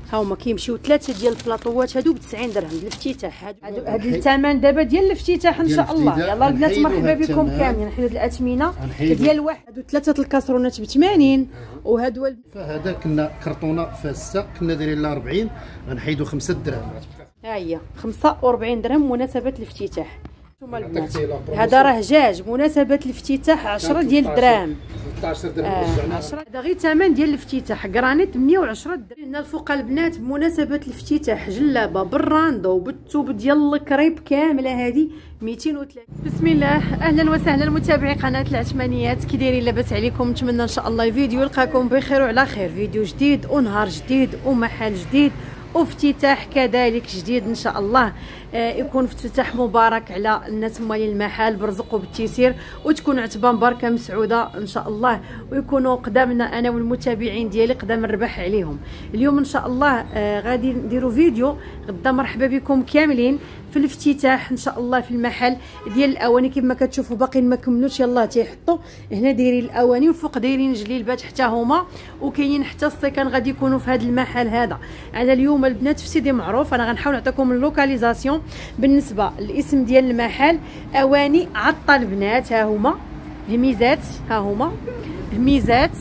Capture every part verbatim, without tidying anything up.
ها هما كيمشيو ثلاثه ديال البلاطوات هادو ب تسعين درهم الافتتاح. هادو هاد الثمن دابا ديال الافتتاح ان شاء الله. يلا البنات مرحبا بكم كاملين. نحيدو هاد الاثمنه ديال واحد. هادو ثلاثه الكاسرونات ب ثمانين وهادو فهذا كنا كرتونه فاسه كنا دايرين لها أربعين غنحيدو خمسة درهم. ها هي خمسة وأربعين درهم مناسبه الافتتاح. نتوما البنات هذا راه جاج مناسبه الافتتاح عشرة ديال الدراهم ثلاثة عشر درهم. آه عشرة هذا غير ثمن ديال الافتتاح. جرانيت مية وعشرة درهم. هنا الفوق البنات بمناسبه الافتتاح جلابه بالراندو بالثوب ديال الكريب كامله هذه مئتين وثلاثين. بسم الله اهلا وسهلا متابعي قناه العثمانيات، كي دايرين لاباس عليكم؟ نتمنى ان شاء الله الفيديو يلقاكم بخير وعلى خير. فيديو جديد ونهار جديد ومحل جديد وافتتاح كذلك جديد ان شاء الله. آه يكون افتتاح مبارك على الناس مالين المحل برزق وبالتيسير، وتكون عتبه مباركه مسعوده ان شاء الله، ويكونوا قدامنا انا والمتابعين ديالي قدام الربح عليهم. اليوم ان شاء الله آه غادي نديروا فيديو غدا مرحبا بكم كاملين في الافتتاح ان شاء الله في المحل ديال الاواني. كما كتشوفوا باقيين ما كملوش، يلاه تيحطوا هنا دايرين الاواني والفوق دايرين جليلبات حتى هما، وكاينين حتى السيكان غادي يكونوا في هذا المحل هذا. انا اليوم البنات في سيدي معروف. انا غنحاول نعطيكم اللوكاليزاسيون بالنسبه للاسم ديال المحل. اواني عطا البنات، ها هما هميزات، ها هما هميزات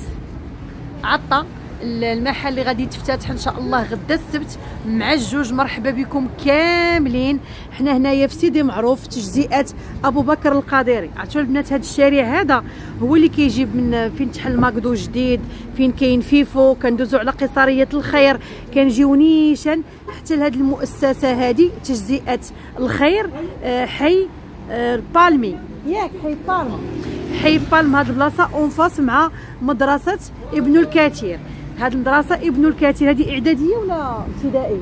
عطا المحل اللي غادي يتفتح ان شاء الله غدا السبت مع الجوج. مرحبا بكم كاملين. حنا هنايا في سيدي معروف تجزئه ابو بكر القادري. عرفتوا البنات هذا الشارع هذا هو اللي كيجيب من فين تحل ماكدو جديد، فين كاين فيفو، كندوزو على قصريه الخير، كنجيو نيشان حتى لهاد المؤسسه هذه تجزئه الخير. آه حي آه البالمي، ياك حي بالم، حي بالم. هاد البلاصه اونفاس مع مدرسه ابن الكثير. هاد المدرسه ابن الكثير هذه اعداديه ولا ابتدائيه؟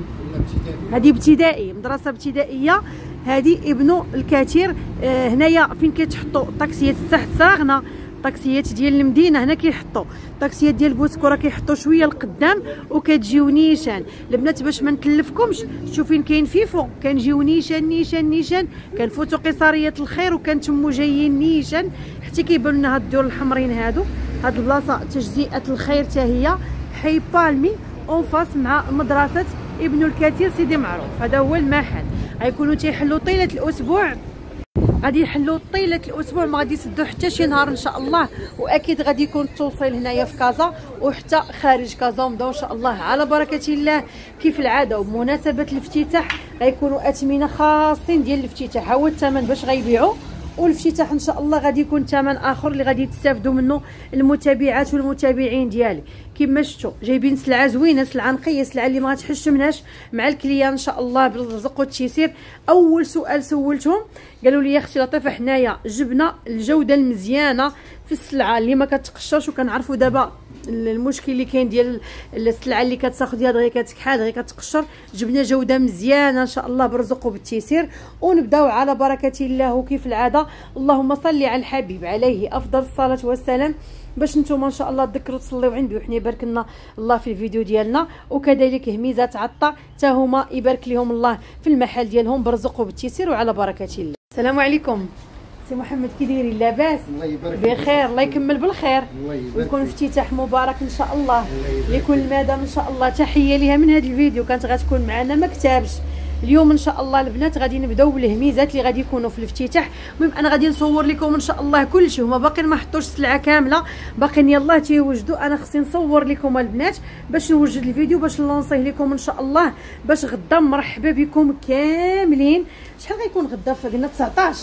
هذه ابتدائيه، مدرسه ابتدائيه هذه ابن الكثير. آه هنايا فين كيتحطوا الطاكسيات تحت ساغنا، الطاكسيات ديال المدينه هنا كيحطوا الطاكسيات ديال بوسكوره كيحطوا شويه لقدام وكتجيو نيشان. البنات باش ما نكلفكمش شوفوا فين كاين فيفو كنجيو نيشان نيشان نيشان، كنفوتوا قصريه الخير وكنتموا جايين نيشان حتى كيبانوا لنا هاد الدور الحمرين هادو. هاد البلاصه تجزئه الخير حتى هي حي بالمي اونفاس مع مدرسه ابن الكثير سيدي معروف. هذا هو المحل. غيكونوا تيحلوا طيله الاسبوع، غادي يحلوا طيله الاسبوع، ما غادي يسدوا حتى شي نهار ان شاء الله. واكيد غادي يكون التوصيل هنايا في كازا وحتى خارج كازا. ونبداو ان شاء الله على بركه الله كيف العاده. وبمناسبه الافتتاح غيكونوا اثمنه خاصين ديال الافتتاح، ها هو الثمن باش غيبيعوا. والافتتاح ان شاء الله غادي يكون ثمن اخر اللي غادي تستافدوا منه المتابعات والمتابعين ديالي. كما شفتوا جايبين سلعه زوينه، سلعه نقيه، سلعه اللي ما غتحش منهاش مع الكليان ان شاء الله بالرزق والتيسير. اول سؤال سولتهم قالوا لي يا اختي لطيفه حنايا جبنا الجوده المزيانه في السلعه اللي ما كتقشرش، وكنعرفوا دابا المشكل اللي كاين ديال السلعه اللي كتاخذ يد غير كتكحال غير كتقشر. جبنا جوده مزيانه ان شاء الله بالرزق وبالتيسير. ونبداو على بركه الله وكيف العاده. اللهم صل على الحبيب عليه افضل الصلاه والسلام، باش نتوما ان شاء الله تذكروا تصليو عنده وحنا يبارك لنا الله في الفيديو ديالنا. وكذلك هميزات عطا حتى هما يبارك لهم الله في المحل ديالهم بالرزق وبالتيسير وعلى بركه الله. السلام عليكم سي محمد، كي دايرين؟ لاباس؟ الله يبارك بخير، الله يكمل بالخير ويكون افتتاح مبارك ان شاء الله لكل المدام ان شاء الله. تحيه ليها من هذا الفيديو، كانت غتكون معنا ما كتابش. اليوم ان شاء الله البنات غادي نبداو بالهميزات اللي غادي يكونوا في الافتتاح. المهم انا غادي نصور لكم ان شاء الله كل شيء. هما باقيين ما حطوش السلعه كامله، باقيين يلاه تيوجدوا. انا خصني نصور لكم البنات باش نوجد الفيديو باش نلونسيه لكم ان شاء الله، باش غدا مرحبا بكم كاملين. شحال غيكون غدا؟ قلنا تسعطاش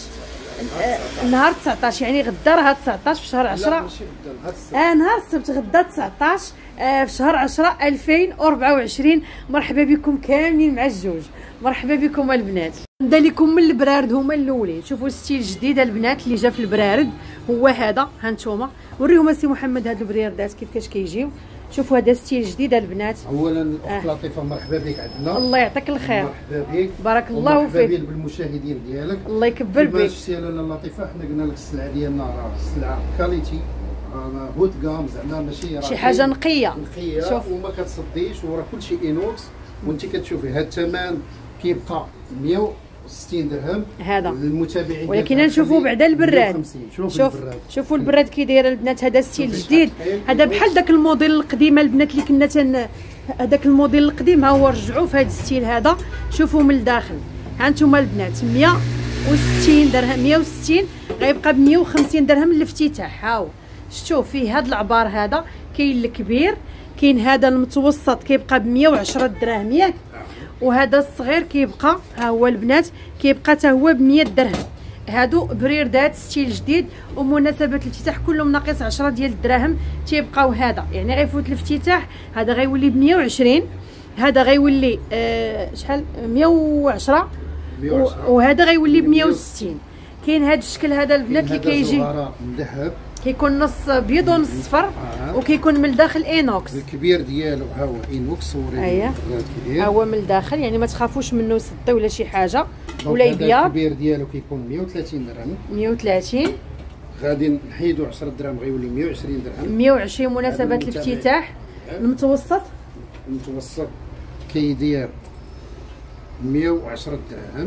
النهار تسعطاش، يعني غدا راه تسعطاش في شهر عشرة. اه نهار السبت غدا تسعطاش آه في شهر عشرة ألفين وأربعة وعشرين. مرحبا بكم كاملين مع الجوج. مرحبا بكم البنات. نبدا لكم من البرارد، هما الاولين. شوفوا الستيل الجديد البنات اللي جا في البرارد هو هذا. ها نتوما وريهم السي محمد هاد البريردات كيفاش كيجيو. شوفوا هذا ستيل جديد البنات. اولا الاخت آه. لطيفه مرحبا بك عندنا. الله يعطيك الخير. مرحبا بك، بارك الله فيك. مرحبا بالمشاهدين ديالك. الله يكبر بك. شتي لاله لطيفه، حنا قلنا لك السلعه ديالنا راه السلعه كاليتي، راه هوت كام، زعما ماشي شي حاجه نقيه نقيه شوف. وما كتصديش، وراه كلشي اينوكس. وانت كتشوفي هذا الثمن كيبقى مية وستين درهم هذا للمتابعين. ولكن نشوفوا بعدا البراد. شوف البراد. شوفوا البراد كي داير البنات. هذا ستيل جديد، هذا بحال داك الموديل القديمه البنات اللي كنا تن هذاك الموديل القديم ها هو رجعوه في هذا الستيل هذا. شوفوا من الداخل ها انتم البنات مية وستين درهم، مية وستين غيبقى ب مية وخمسين درهم الافتتاح. ها هو شفتوا فيه هذا العبار هذا، كاين الكبير، كاين هذا المتوسط كيبقى ب مية وعشرة دراهم ياك، وهذا الصغير كيبقى ها هو البنات كيبقى حتى هو ب مية درهم. هادو بريردات ستيل جديد ومناسبه الافتتاح كلهم ناقص عشرة ديال الدراهم تيبقاو. هذا يعني غيفوت الافتتاح، هذا غيولي ب مية وعشرين، هذا غيولي آه شحال مية وعشرة، وهذا غيولي ب مية وستين. كاين هذا الشكل هذا البنات اللي كيجي من ذهب، كيكون نص بيض ونص صفر، آه. وكيكون من الداخل اينوكس. الكبير ديالو ها هو اينوكس وريدي. اييه ها هو من الداخل، يعني ما تخافوش منه يصدي ولا شي حاجه ولا يبيض. الكبير ديالو كيكون مية وثلاثين درهم، مية وثلاثين غادي نحيدو عشرة دراهم غيولي مية وعشرين درهم، مية وعشرين مناسبه الافتتاح. المتوسط المتوسط كيدير مية وعشرة دراهم،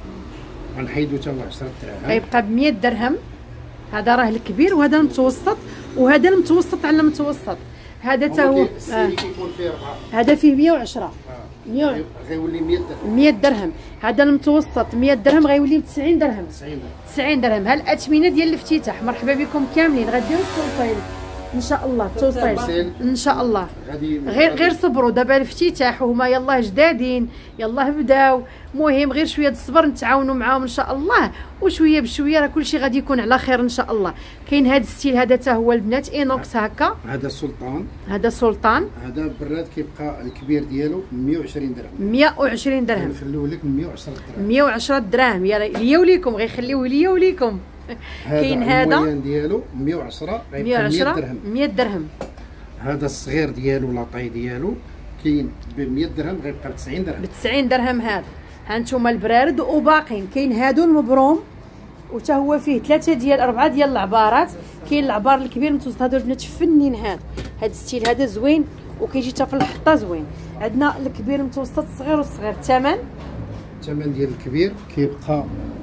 غنحيدو حتى هو عشرة دراهم غيبقى ب مية درهم. هذا راه الكبير وهذا المتوسط، وهذا المتوسط على المتوسط. هذا حتى هو آه. كيكون فيه أربعة، هذا فيه مية وعشرة، آه. مية غيولي مية درهم، مية درهم. هذا المتوسط مية درهم غيولي ب تسعين درهم، تسعين درهم. ها الاثمنه ديال الافتتاح. مرحبا بكم كاملين، غديروا التوصيل ان شاء الله، التوصيل ان شاء الله. غير غير صبروا، دابا الافتتاح وهما يلاه جدادين، يلاه بداو. مهم غير شويه الصبر نتعاونوا معاهم ان شاء الله، وشويه بشويه راه كلشي غادي يكون على خير ان شاء الله. كاين هذا الستيل هذا حتى هو البنات اينوكس هكا. هذا سلطان، هذا سلطان، هذا براد كيبقى الكبير ديالو مية وعشرين درهم، مية وعشرين درهم. نخليوه لك مية وعشرة دراهم، مية وعشرة دراهم. يا ليا وليكم غيخليوه ليا وليكم. كاين هذا الموين ديالو مية وعشرة مية وعشرة درهم، مية درهم. هذا الصغير ديالو لاطاي ديالو كاين ب مية درهم غيبقى ب تسعين درهم، ب تسعين درهم. هذا ها انتم البرارد وباقين. كاين هادو المبروم وتا هو فيه ثلاثه ديال اربعه ديال العبارات. كاين العبار الكبير المتوسط، هادو البنات فنين. هذا هذا الستيل هذا زوين وكيجي حتى في الحطه زوين. عندنا الكبير المتوسط الصغير والصغير. الثمن الثمن ديال الكبير كيبقى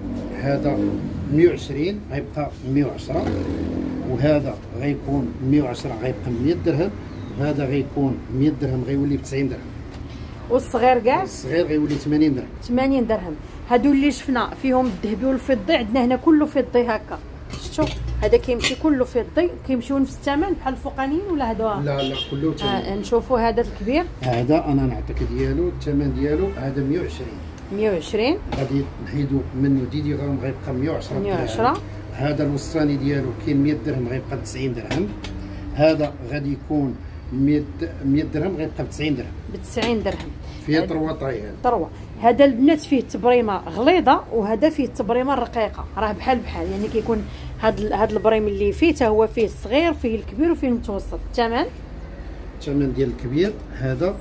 هذا مية وعشرين غيبقى مية وعشرة، وهذا غيكون مية وعشرة غيبقى مية درهم، وهذا غيكون مية درهم غيولي ب تسعين درهم. والصغير كاع الصغير غيولي ثمانين درهم، ثمانين درهم. هادو اللي شفنا فيهم الذهبي والفضي، عندنا هنا كله فضي هكا. شفتوا هذا كيمشي كله فضي، كيمشيو نفس الثمن بحال الفوقانيين ولا هادو؟ لا لا كله ثمن. آه نشوفوا هذا الكبير، هذا انا نعطيك ديالو الثمن ديالو هذا مية وعشرين، مية وعشرين غادي نحيدو منه ديدي غرام غيبقى مية وعشرة مية وعشرة. هذا الوسطاني ديالو كاين مية درهم غيبقى ب تسعين درهم، هذا غادي يكون مية درهم غيبقى ب تسعين درهم، ب تسعين درهم. فيه طروه طاي. هذا طروه. هذا البنات فيه تبريمه غليظه وهذا فيه تبريمه رقيقه، راه بحال بحال. يعني كيكون هذا هذا البريم اللي فيه حتى هو فيه الصغير فيه الكبير وفيه المتوسط. الثمن الثمن ديال الكبير هذا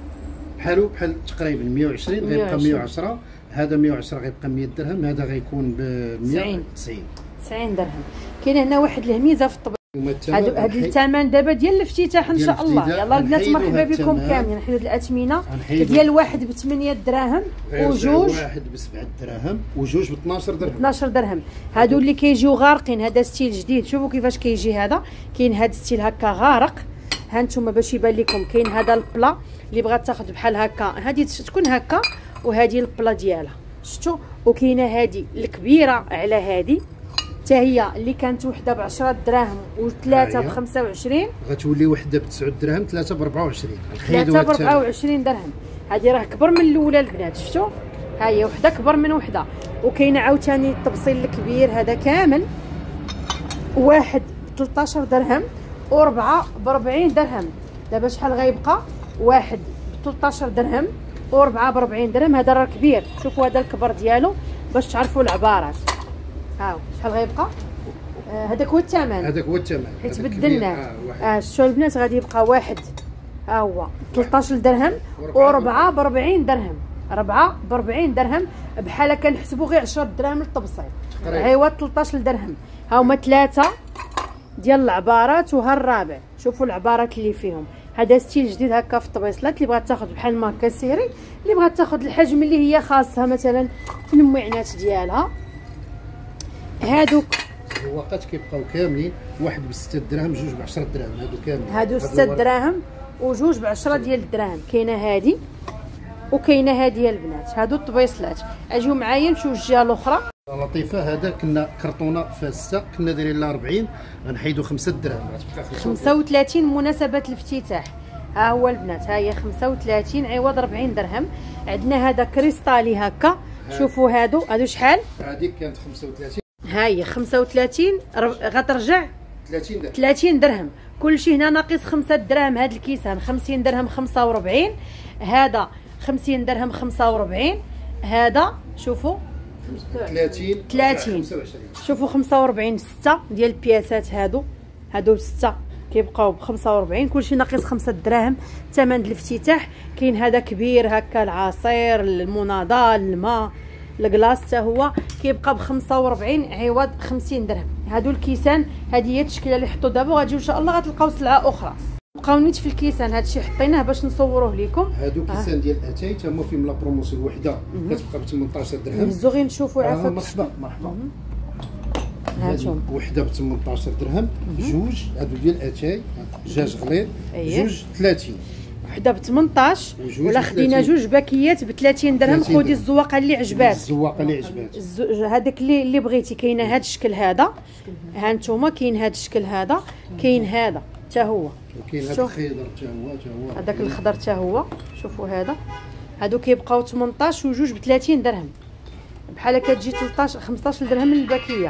بحالو بحال تقريبا مية وعشرين غيبقى مية وعشرة، هذا مية وعشرة غيبقى مية درهم، هذا غيكون ب مية وتسعين، تسعين درهم. كاين هنا واحد الهميزه في الطبق. هذا هذا الثمن دابا ديال الافتتاح ان شاء الله. يلاه البنات مرحبا بكم كاملين. نحيدو الاثمنه ديال واحد ب ثمانية دراهم، وجوج واحد ب سبعة دراهم، وجوج ب اثناش درهم، اثناش درهم. هادو اللي كيجيو غارقين. هذا ستيل جديد، شوفوا كيفاش كيجي. هذا كاين هذا ستيل هكا غارق. ها انتم باش يبان لكم كاين هذا البلا اللي بغات تاخذ بحال هكا، هذه تكون هكا وهذه البلا ديالها. شفتوا؟ وكاينه هذه الكبيره على هذه حتى هي اللي كانت وحده ب عشرة دراهم وثلاثه ب خمسة وعشرين، غتولي وحده ب تسعة دراهم، ثلاثه ب أربعة وعشرين، ثلاثه ب أربعة وعشرين درهم. هذه راه كبر من الاولى البنات. شفتوا؟ ها هي وحده كبر من وحده. وكاينه عاوتاني التبصيل الكبير هذا كامل واحد ب ثلاثطاش درهم وربعه ب أربعين درهم. دابا شحال غيبقى؟ واحد ب ثلاثطاش درهم وربعه ب أربعين درهم. هذا راه كبير. شوفوا هذا الكبر ديالو باش تعرفوا العبارات. هاو شحال غيبقى؟ آه هذاك هو الثمن، هذاك هو الثمن حيت بدلناه. اه شتو البنات غادي يبقى واحد ها هو ثلاثطاش درهم وربعه ب أربعين درهم، ربعه ب أربعين درهم. بحال كنحسبوا غير عشرة دراهم للتبصيل. ايوا ثلاثطاش درهم. ها هما ثلاثه ديال العبارات وها الرابع. شوفوا العبارات اللي فيهم. هذا ستيل جديد هكا في الطبيصلات. اللي بغات تاخذ بحال ماركه سيري، اللي بغات تاخذ الحجم اللي هي خاصها مثلا في المعنات ديالها. هادوك الواقات كيبقاو كاملين واحد ب ستة دراهم، جوج ب عشرة دراهم. هادو كاملين. هادو ستة دراهم وجوج ب عشرة ديال الدراهم. كاينه هذه وكاينه هذه البنات، هادو الطبيصلات. اجيو معايا نمشيو للجهه الاخرى. لطيفه هذا كنا كرتونه فاسه كنا دايرين لها أربعين، غنحيدو خمسة دراهم غتبقى خمسة وثلاثين مناسبه الافتتاح. ها هو البنات، ها هي خمسة وثلاثين عوض أربعين درهم. عندنا هذا كريستالي هكا، شوفوا هادو هادو شحال؟ هذيك كانت خمسة وثلاثين، ها هي خمسة وثلاثين غترجع ثلاثين درهم. ثلاثين درهم كلشي هنا ناقص خمسة دراهم. هاد الكيسان خمسين درهم خمسة وربعين، هذا خمسين درهم خمسة وربعين، هذا شوفوا ثلاثين ثلاثين. شوفوا خمسة وربعين ستة ديال البياسات. هادو هادو ستة كيبقاو ب خمسة وربعين، كلشي ناقص خمسة دراهم ثمن الافتتاح. كاين هذا كبير هكا، العصير، المناضه، الماء، الكلاص حتى هو كيبقى ب خمسة وربعين عوض خمسين درهم. هادو الكيسان، هذه هي التشكيله اللي حطوا دابا. وغاديو ان شاء الله غتلقاو سلعه اخرى. بقاو نيت في الكيسان، هادشي حطيناه باش نصوروه لكم. هادو كيسان ديال اتاي تما فيهم لا بروموسيون الوحده كتبقى ب ثمنطاش درهم. نهزو غير نشوفوا عافاك. آه مرحبا مرحبا. هانتوما وحده ب ثمنطاش درهم، جوج هادو ديال اتاي دجاج غليظ، جوج ثلاثين. وحده ب ثمنطاش، ولا خدينا جوج باكيات ب ثلاثين درهم. خدي الزواقه اللي عجبات، الزواقه اللي عجبات هذاك اللي اللي بغيتي. كاينه هذا الشكل هذا، ها انتم كاين هذا الشكل هذا، كاين هذا حتى هو، وكاين هذا الخضر حتى هو حتى هو هذاك الخضر حتى هو. شوفوا هذا، هادو كيبقاو ثمنطاش وجوج ب ثلاثين درهم، بحال كتجي ثلاثطاش خمسطاش درهم للباكيه.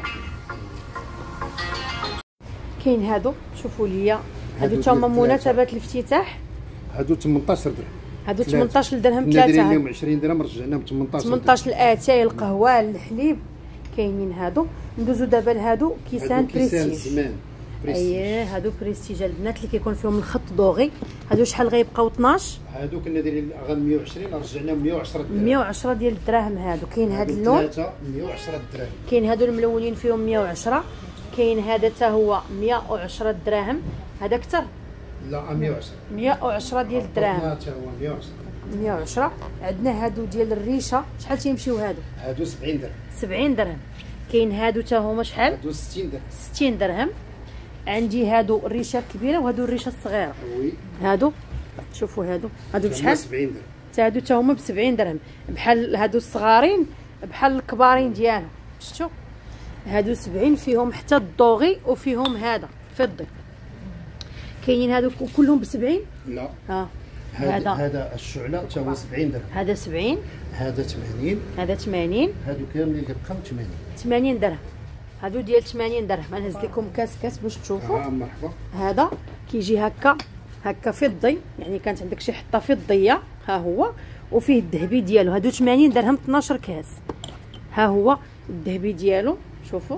كاين هادو شوفوا ليا، هادو تا هما مناسبه الافتتاح. هادو ثمنطاش درهم، هادو ثمنطاش درهم ثلاثه. ثلاثه اليوم عشرين درهم رجعناهم ثمنطاش ثمنطاش. الاتاي، القهوه، الحليب كاينين هادو. ندوزو دابا لهادو كيسان بريستيج. اييه هادو بريستيج البنات اللي كيكون فيهم الخط دوغي. هادو شحال غيبقاو اثناش؟ هادو كنا دايرين غير مية وعشرين رجعناهم مية وعشرة درهم. مية وعشرة ديال الدراهم هادو. كاين هاد اللون ثلاثه مية وعشرة درهم. كاين هادو الملونين فيهم مية وعشرة. كاين هذا حتى هو مية وعشرة دراهم. هذا اكثر؟ لا مية وعشرة. مية وعشرة ديال الدراهم. حتى هو مية وعشرة. مية وعشرة. عندنا هادو ديال الريشه، شحال تيمشيو هادو؟ هادو سبعين درهم. سبعين درهم. كاين هادو حتى هما شحال؟ هادو ستين درهم. ستين درهم. عندي هادو الريشه الكبيره وهادو الريشه الصغيره. وي هادو شوفوا هادو هادو بشحال؟ سبعين درهم. حتى هادو حتى هما ب سبعين درهم، بحال هادو الصغارين بحال الكبارين ديالهم. شفتوا هادو سبعين، فيهم حتى الضوغي وفيهم هذا فضي. كاينين هادو كلهم ب سبعين؟ لا ها هذا هذا الشعله حتى هو سبعين درهم. هذا سبعين، هذا ثمانين، هذا ثمانين. هادو كاملين اللي بقاو ثمانين. ثمانين درهم. هادو ديال ثمانين درهم. غنهز لكم كاس كاس باش تشوفوا. اه مرحبا. هذا كيجي هكا هكا فضي، يعني كانت عندك شي حطه فضيه، ها هو، وفيه الذهبي ديالو. هادو ثمانين درهم اثناش كاس. ها هو الذهبي ديالو شوفوا.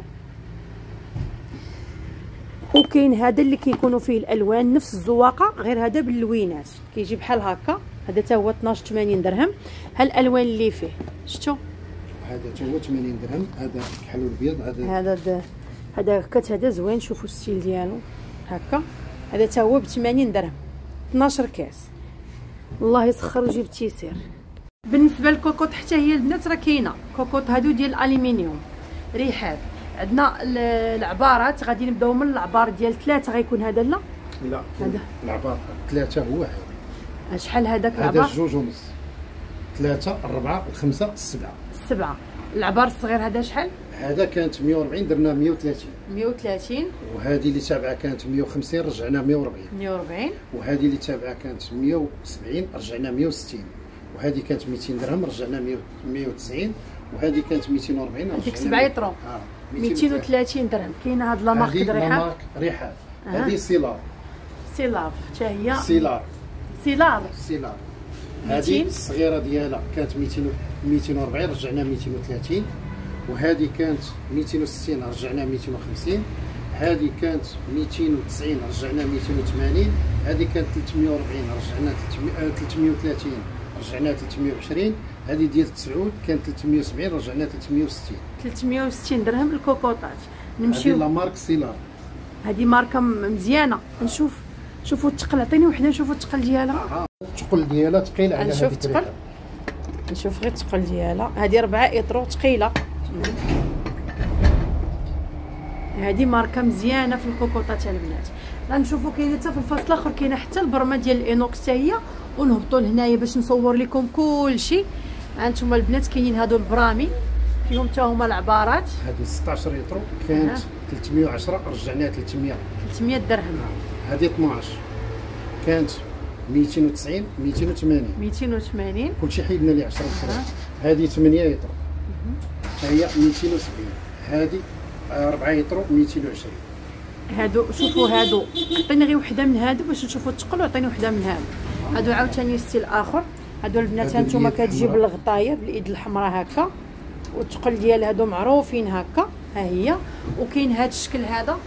وكاين هذا اللي كيكونوا فيه الالوان نفس الزواقه، غير هذا باللوينات كيجي بحال هكا. هذا حتى هو اثناش ثمانين درهم. ها الالوان اللي فيه شفتوا، هذا حتى هو ثمانين درهم. هذا كحل الابيض. هذا هذا هذا كات هذا زوين. شوفوا الستيل ديالو هكا. هذا حتى هو ب ثمانين درهم اثناش كاس. الله يسخر ويجيب التيسير. بالنسبه للكوكوط حتى هي البنات راه كاينه كوكوط هادو ديال الالومنيوم ريحات. عندنا العبارات، غادي نبداو من العبار ديال ثلاثه. غيكون هذا لا لا هذا العبار ثلاثه هو هذا. شحال هذاك العبار؟ هذا جوج ونص. ثلاثه الربعه الخمسه السبعه. السبعه. العبار الصغير هذا شحال؟ هذا كانت مية وأربعين درنا مية وثلاثين. مية وثلاثين. وهذه اللي تابعه كانت مية وخمسين رجعنا مية وأربعين. مية وأربعين. وهذه اللي تابعه كانت مية وسبعين رجعنا مية وستين. وهذه كانت ميتين درهم رجعنا مية وتسعين. وهذه كانت ميتين وأربعين رجعنا ديك سبعة يطرو. اه ميتين وثلاثين درهم. كاينه هاد لا مارك د ريحات. هذه مارك ريحات. هذه سيلار. سيلار حتى هي. سيلار. سيلار. سيلار. هذه الصغيره ديالها كانت ميتين ميتين وأربعين رجعنا ميتين وثلاثين. وهذه كانت ميتين وستين رجعنا ميتين وخمسين. هذه كانت ميتين وتسعين رجعنا ميتين وثمانين. هذه كانت ثلاثمية وأربعين رجعنا ثلاثمية وثلاثين رجعنا ثلاثمية وعشرين. هذه ديال تسعود كانت ثلاثمية وسبعين رجعنا ثلاثمية وستين. ثلاثمية وستين درهم الكوكوطات. نمشيو هذه لا مارك سيلار. هذه ماركه مزيانه. نشوف شوفوا الثقل. عطيني وحده نشوفوا الثقل ديالها. الثقل ديالها ثقيل على هذه. نشوف الثقل. نشوف غير الثقل ديالها. هذه أربعة اطرو ثقيله. هذه ماركه مزيانه في الكوكوطات البنات. غنشوفوا كاينه حتى في الفصل الاخر كاينه حتى البرمه ديال الانوكس حتى هي. ونهبطوا لهنايا باش نصور لكم كلشي. هانتوما البنات كاينين هادو البرامي فيهم حتى هما العبارات. هذه ستطاش لتر كانت ثلاثمية وعشرة رجعناها ثلاثمية ثلاثمية درهم. هذه اثناش كانت ميتين وتسعين ميتين وثمانين ميتين وثمانين كلشي حيدنا ليه عشرة درهم. هذه ثمانية لتر ها هي ميتين وسبعين. هذه أربعة لتر ميتين وعشرين. هادو شوفوا هادو عطيني غير وحده من هادو باش نشوفوا الثقل وعطيني وحده من هادو. هادو عاوتاني ستيل اخر. هادو البنات هانتوما كتجي بالغطايه بالايد الحمراء هكا والثقل ديال هادو معروفين هكا ها هي. وكاين هاد الشكل هذا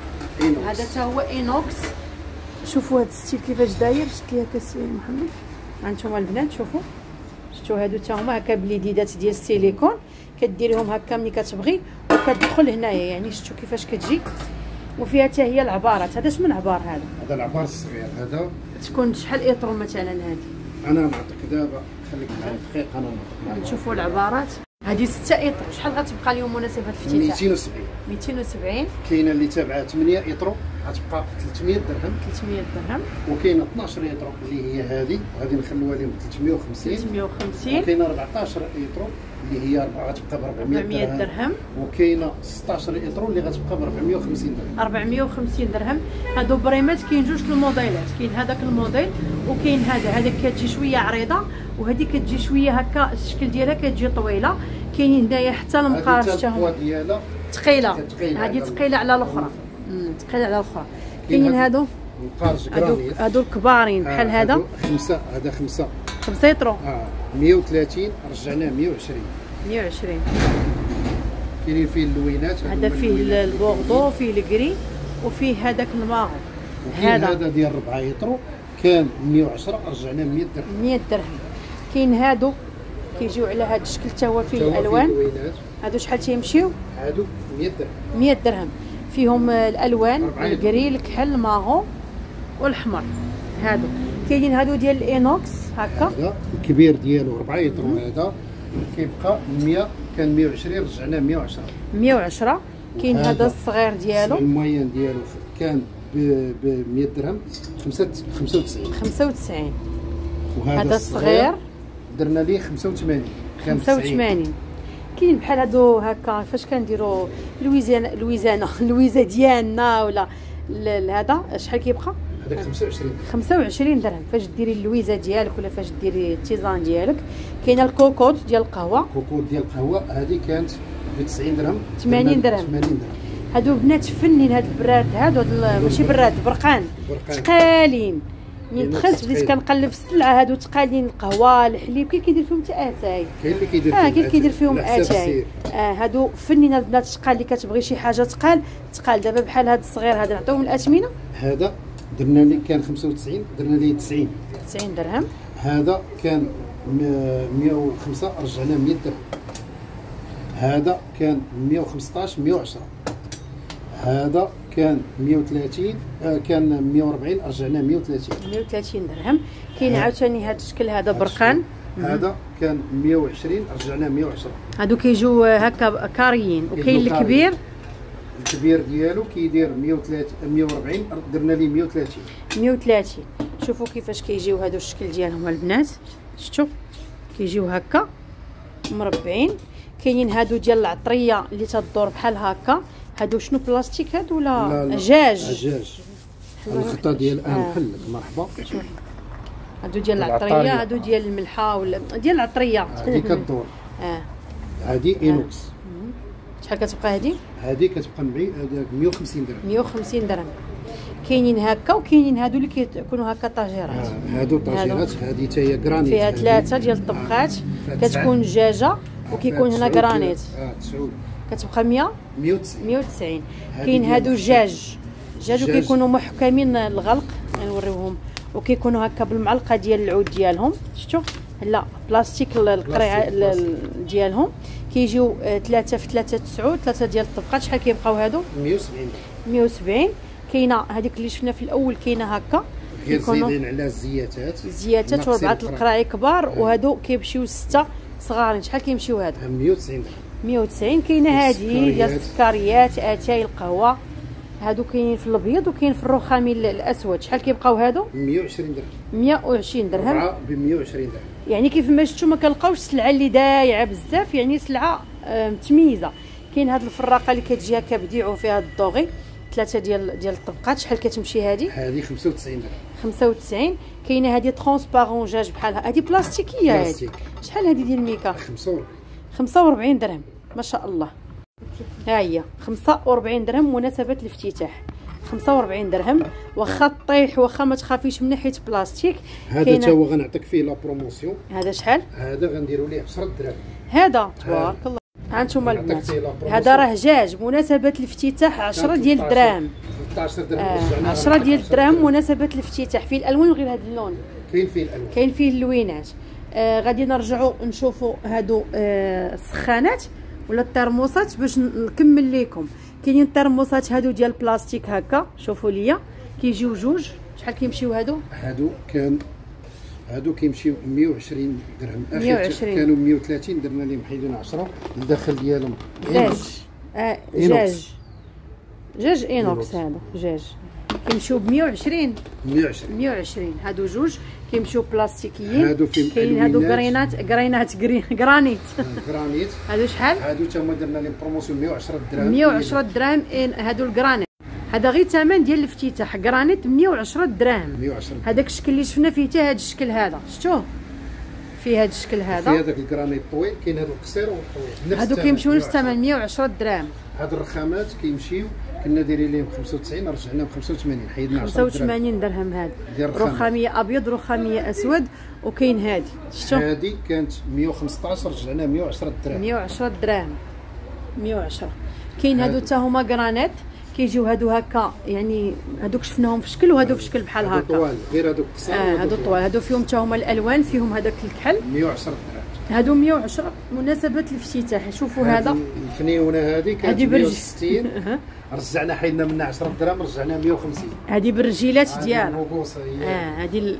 هذا حتى هو اينوكس. شوفوا هاد الستيل كيفاش داير. شفت لي هكا السي محمد هانتوما البنات شوفوا شفتوا هادو حتى هما هكا بليديدات ديال السيليكون كديريهم هكا ملي كتبغي وكتدخل هنايا يعني شفتوا كيفاش كتجي. وفيها حتى هي العبارات. هذا شمن عبار هذا؟ هذا العبار الصغير. هذا تكون شحال ايطرو مثلا هذه؟ انا نعطيك دابا خليك معايا دقيقه انا نعطيك. نشوفوا العبارات. هذه ستة ايطرو. شحال غتبقى اليوم مناسبه الافتتاح؟ ميتين وسبعين. ميتين وسبعين. كاينه اللي تابعه ثمانية ايطرو غتبقى ثلاثمية درهم. ثلاثمية درهم. وكاينه اثناش ايطرو اللي هي هذه وغادي نخلوها لهم ثلاثمية وخمسين. ثلاثمية وخمسين. وكاينه أربعطاش ايطرو اللي هي غتبقى ب أربعمية درهم. وكاينه ستطاش ايطرو اللي غتبقى ب أربعمية وخمسين درهم. أربعمية وخمسين درهم. هادو بريمات كاين جوج الموديلات. كاين هذاك الموديل وكاين هذا. هذا كتجي شويه عريضه وهذه كتجي شويه هكا الشكل ديالها كتجي طويله. كاينين هنايا حتى المقاس حتى هما ثقيله. هذه ثقيله على الاخرى. ثقيله على الاخرى. كاينين هادو هادو هادو الكبارين بحال هذا خمسه. هذا خمسه خمسة يطرو. اه مية وثلاثين رجعناه مية وعشرين. مية وعشرين. كاينين فيه اللوينات. هذا فيه البوردو فيه الكري وفيه هذاك الماغو. هذا هذا ديال أربعة يطرو كان مية وعشرة رجعناه مية درهم. مية درهم. كاين هادو كيجيو على هذا الشكل حتى هو فيه الالوان. هادو شحال تيمشيو؟ هادو مية درهم. مية درهم. فيهم الالوان الكري الكحل الماغو والحمر. هادو كاينين هادو ديال الاينوكس هكا. هذا الكبير ديالو أربعة يطرو. هذا كيبقى مية كان مية وعشرين رجعناه مية وعشرة. مية وعشرة. كاين هذا الصغير ديالو الموين ديالو كان ب مية درهم خمسة وتسعين. خمسة وتسعين. وهذا الصغير درنا ليه خمسة وثمانين. خمسة وثمانين. كاين بحال هادو هكا فاش كنديروا الويزانه الويزانه الويزه ديالنا ولا هذا شحال كيبقى؟ هذاك خمسة وعشرين. خمسة وعشرين درهم فاش ديري اللويزه ديالك ولا فاش ديري التيزان ديالك. كاينه الكوكوط ديال القهوه. الكوكوط ديال القهوه هذه كانت ب تسعين درهم. ثمانين درهم. ثمانين درهم. هادو بنات فنين. هاد البراد هادو ماشي براد برقان ثقالين. ملي دخلت بديت كنقلب في السلعه هادو ثقالين. القهوه الحليب كاين كيدير فيهم حتى اتاي. كاين اللي كيدير اه كاين كيدير فيهم اتاي. اه هادو فنين البنات ثقال. اللي كتبغي شي حاجه ثقال ثقال. دابا بحال هاد الصغير هذا نعطيوهم الاثمنه. هذا درنا ليه كان خمسة وتسعين درنا ليه تسعين. تسعين درهم. هذا كان مية وخمسة رجعناه مية درهم. هذا كان مية وخمسطاش مية وعشرة. هذا كان مية وثلاثين. آه كان مية وأربعين رجعناه مية وثلاثين. مية وثلاثين درهم. كاين عاوتاني هذا الشكل هذا برقان. هذا كان مية وعشرين رجعناه مية وعشرة. هادو كيجيو هكا كاريين. وكاين الكبير. الكبير ديالو كيدير مية وثلاثين مية وأربعين درنا ليه مية وثلاثين. مية وثلاثين. شوفوا كيفاش كيجيو هادو الشكل ديالهم البنات. شفتوا كيجيو هكا مربعين. كاينين هادو ديال العطريه اللي تدور بحال هكا. هادو شنو بلاستيك هادو ولا دجاج؟ دجاج. الخطه ديال الان محل مرحبا. هادو ديال العطريه. هادو ديال الملحه ولا ديال العطريه. هادي كدور. اه هادي اينوكس. شحال كتبقى هادي؟ هادي كتبقى مية وخمسين درهم. مية وخمسين درهم. كاينين هكا وكاينين هادو اللي كيكونوا هكا طاجيرات. آه هادو طاجيرات. هادي حتى هي كرانيت. فيها ثلاثه ديال الطبقات. آه كتكون دجاجه وكيكون هنا كرانيت. اه تسعود. كتبقى مية مية وتسعين. مية وتسعين. كاين هادو جاج جاج وكيكونوا محكمين الغلق. غنوريوهم. وكيكونوا هكا بالمعلقه ديال العود ديالهم. شفتوا لا بلاستيك القريعه ديالهم. كيجيو ثلاثه في ثلاثه تسعود. ثلاثه ديال الطبقات. شحال كيبقاو هادو؟ مية وسبعين. مية وسبعين. كاينه هذيك اللي شفنا في الاول كاينه هكا غير زايدين على الزياتات. الزياتات واربعه القراعي كبار. وهادو كيمشيو سته صغارين. شحال كيمشيو هادو؟ مية وتسعين. مية وتسعين. كاينه هذه ديال السكريات اتاي القهوه. هادو كاينين في الابيض وكاين في الرخامي الاسود. شحال كيبقاو هادو؟ مية وعشرين درهم. مية وعشرين درهم. أربعة ب مية وعشرين درهم. يعني كيف ما شفتوا ما كنلقاوش السلعه اللي دايعه بزاف، يعني سلعه متميزه. كاين هاد الفراقه اللي كتجي هكا بديعو فيها الدوغي، ثلاثه ديال ديال الطبقات. شحال كتمشي هادي؟ هادي خمسة وتسعين درهم. خمسة وتسعين. كاينه هادي ترونسبارون جاج بحالها، هادي بلاستيكيه هادي. بلاستيك. شحال هادي ديال الميكا؟ خمسة وأربعين. خمسة وأربعين درهم ما شاء الله. ها هي خمسة وأربعين درهم مناسبه الافتتاح. خمسة وأربعين درهم واخا طيح واخا ما تخافيش من ناحيه بلاستيك. هذا تا هو غنعطيك فيه لا بروموسيون. هذا شحال؟ هذا غنديروا ليه عشرة دراهم. هذا تبارك الله. ها انتوما البنات، هذا راه جاج مناسبه الافتتاح عشرة ديال الدراهم. ثلاثة عشر درهم. آه عشرة ديال الدراهم مناسبه الافتتاح. فيه الالوان غير هذا اللون. كاين فيه الالوان. كاين فيه اللوينات. آه غادي نرجعوا نشوفوا هادو آه السخانات ولا الترموسات باش نكمل لكم. كاينين الترموسات هادو ديال البلاستيك هكا، شوفوا ليا كيجيو جوج. شحال كيمشيو هادو؟ هادو كان هادو كيمشيو مية وعشرين درهم. مية وعشرين كانوا مية وثلاثين، درنا لهم حيدنا عشرة. الداخل ديالهم جاج. اه جاج جاج اينوكس. هذا جاج كيمشيو ب مية وعشرين. مية وعشرين. مية وعشرين. هادو جوج كيمشيو بلاستيكيين. هادو فين كاين هادو كرينات كرينات غرانيت. غرانيت. هادو شحال؟ هادو تا هما درنا لهم بروموسيون مية وعشرة دراهم. مية وعشرة دراهم. هادو الكرانيت. هذا غير ثمن ديال الافتتاح. كرانيت مية وعشرة دراهم. مية وعشرة. هذاك الشكل اللي شفنا فيه حتى هذا الشكل هذا، شفتوه فيه هذا الشكل هذا. في هذاك الكرانيت الطويل. كاين هذا القصير والطويل. هادو كيمشيو نفس الثمن مية وعشرة دراهم. هاد الرخامات كيمشيو كنا دايرين لهم خمسة وتسعين، رجعناهم خمسة وثمانين، حيدنا عشرة خمسة وثمانين درهم. هاد رخاميه ابيض رخاميه اسود. وكاين هادي شفتوا؟ هادي كانت مية وخمسطاش، رجعناها مية وعشرة دراهم. مية وعشرة دراهم. مية وعشرة. كاين هادو حتى هما كرانيت كيجيو هادو هكا، يعني هادوك شفناهم في شكل وهادو في شكل بحال هكا. هادو طوال غير هادوك قصار. اه هادو طوال. هادو فيهم حتى هما الالوان، فيهم هذاك الكحل. مية وعشرة دراهم. هادو مية وعشرة مناسبه الافتتاح. شوفوا هذا الفنيونه هذه كانت مية وستين، رجعنا حيدنا منها عشرة دراهم، رجعناها مية وخمسين. هذه بالرجيلات ديالها. اه هذه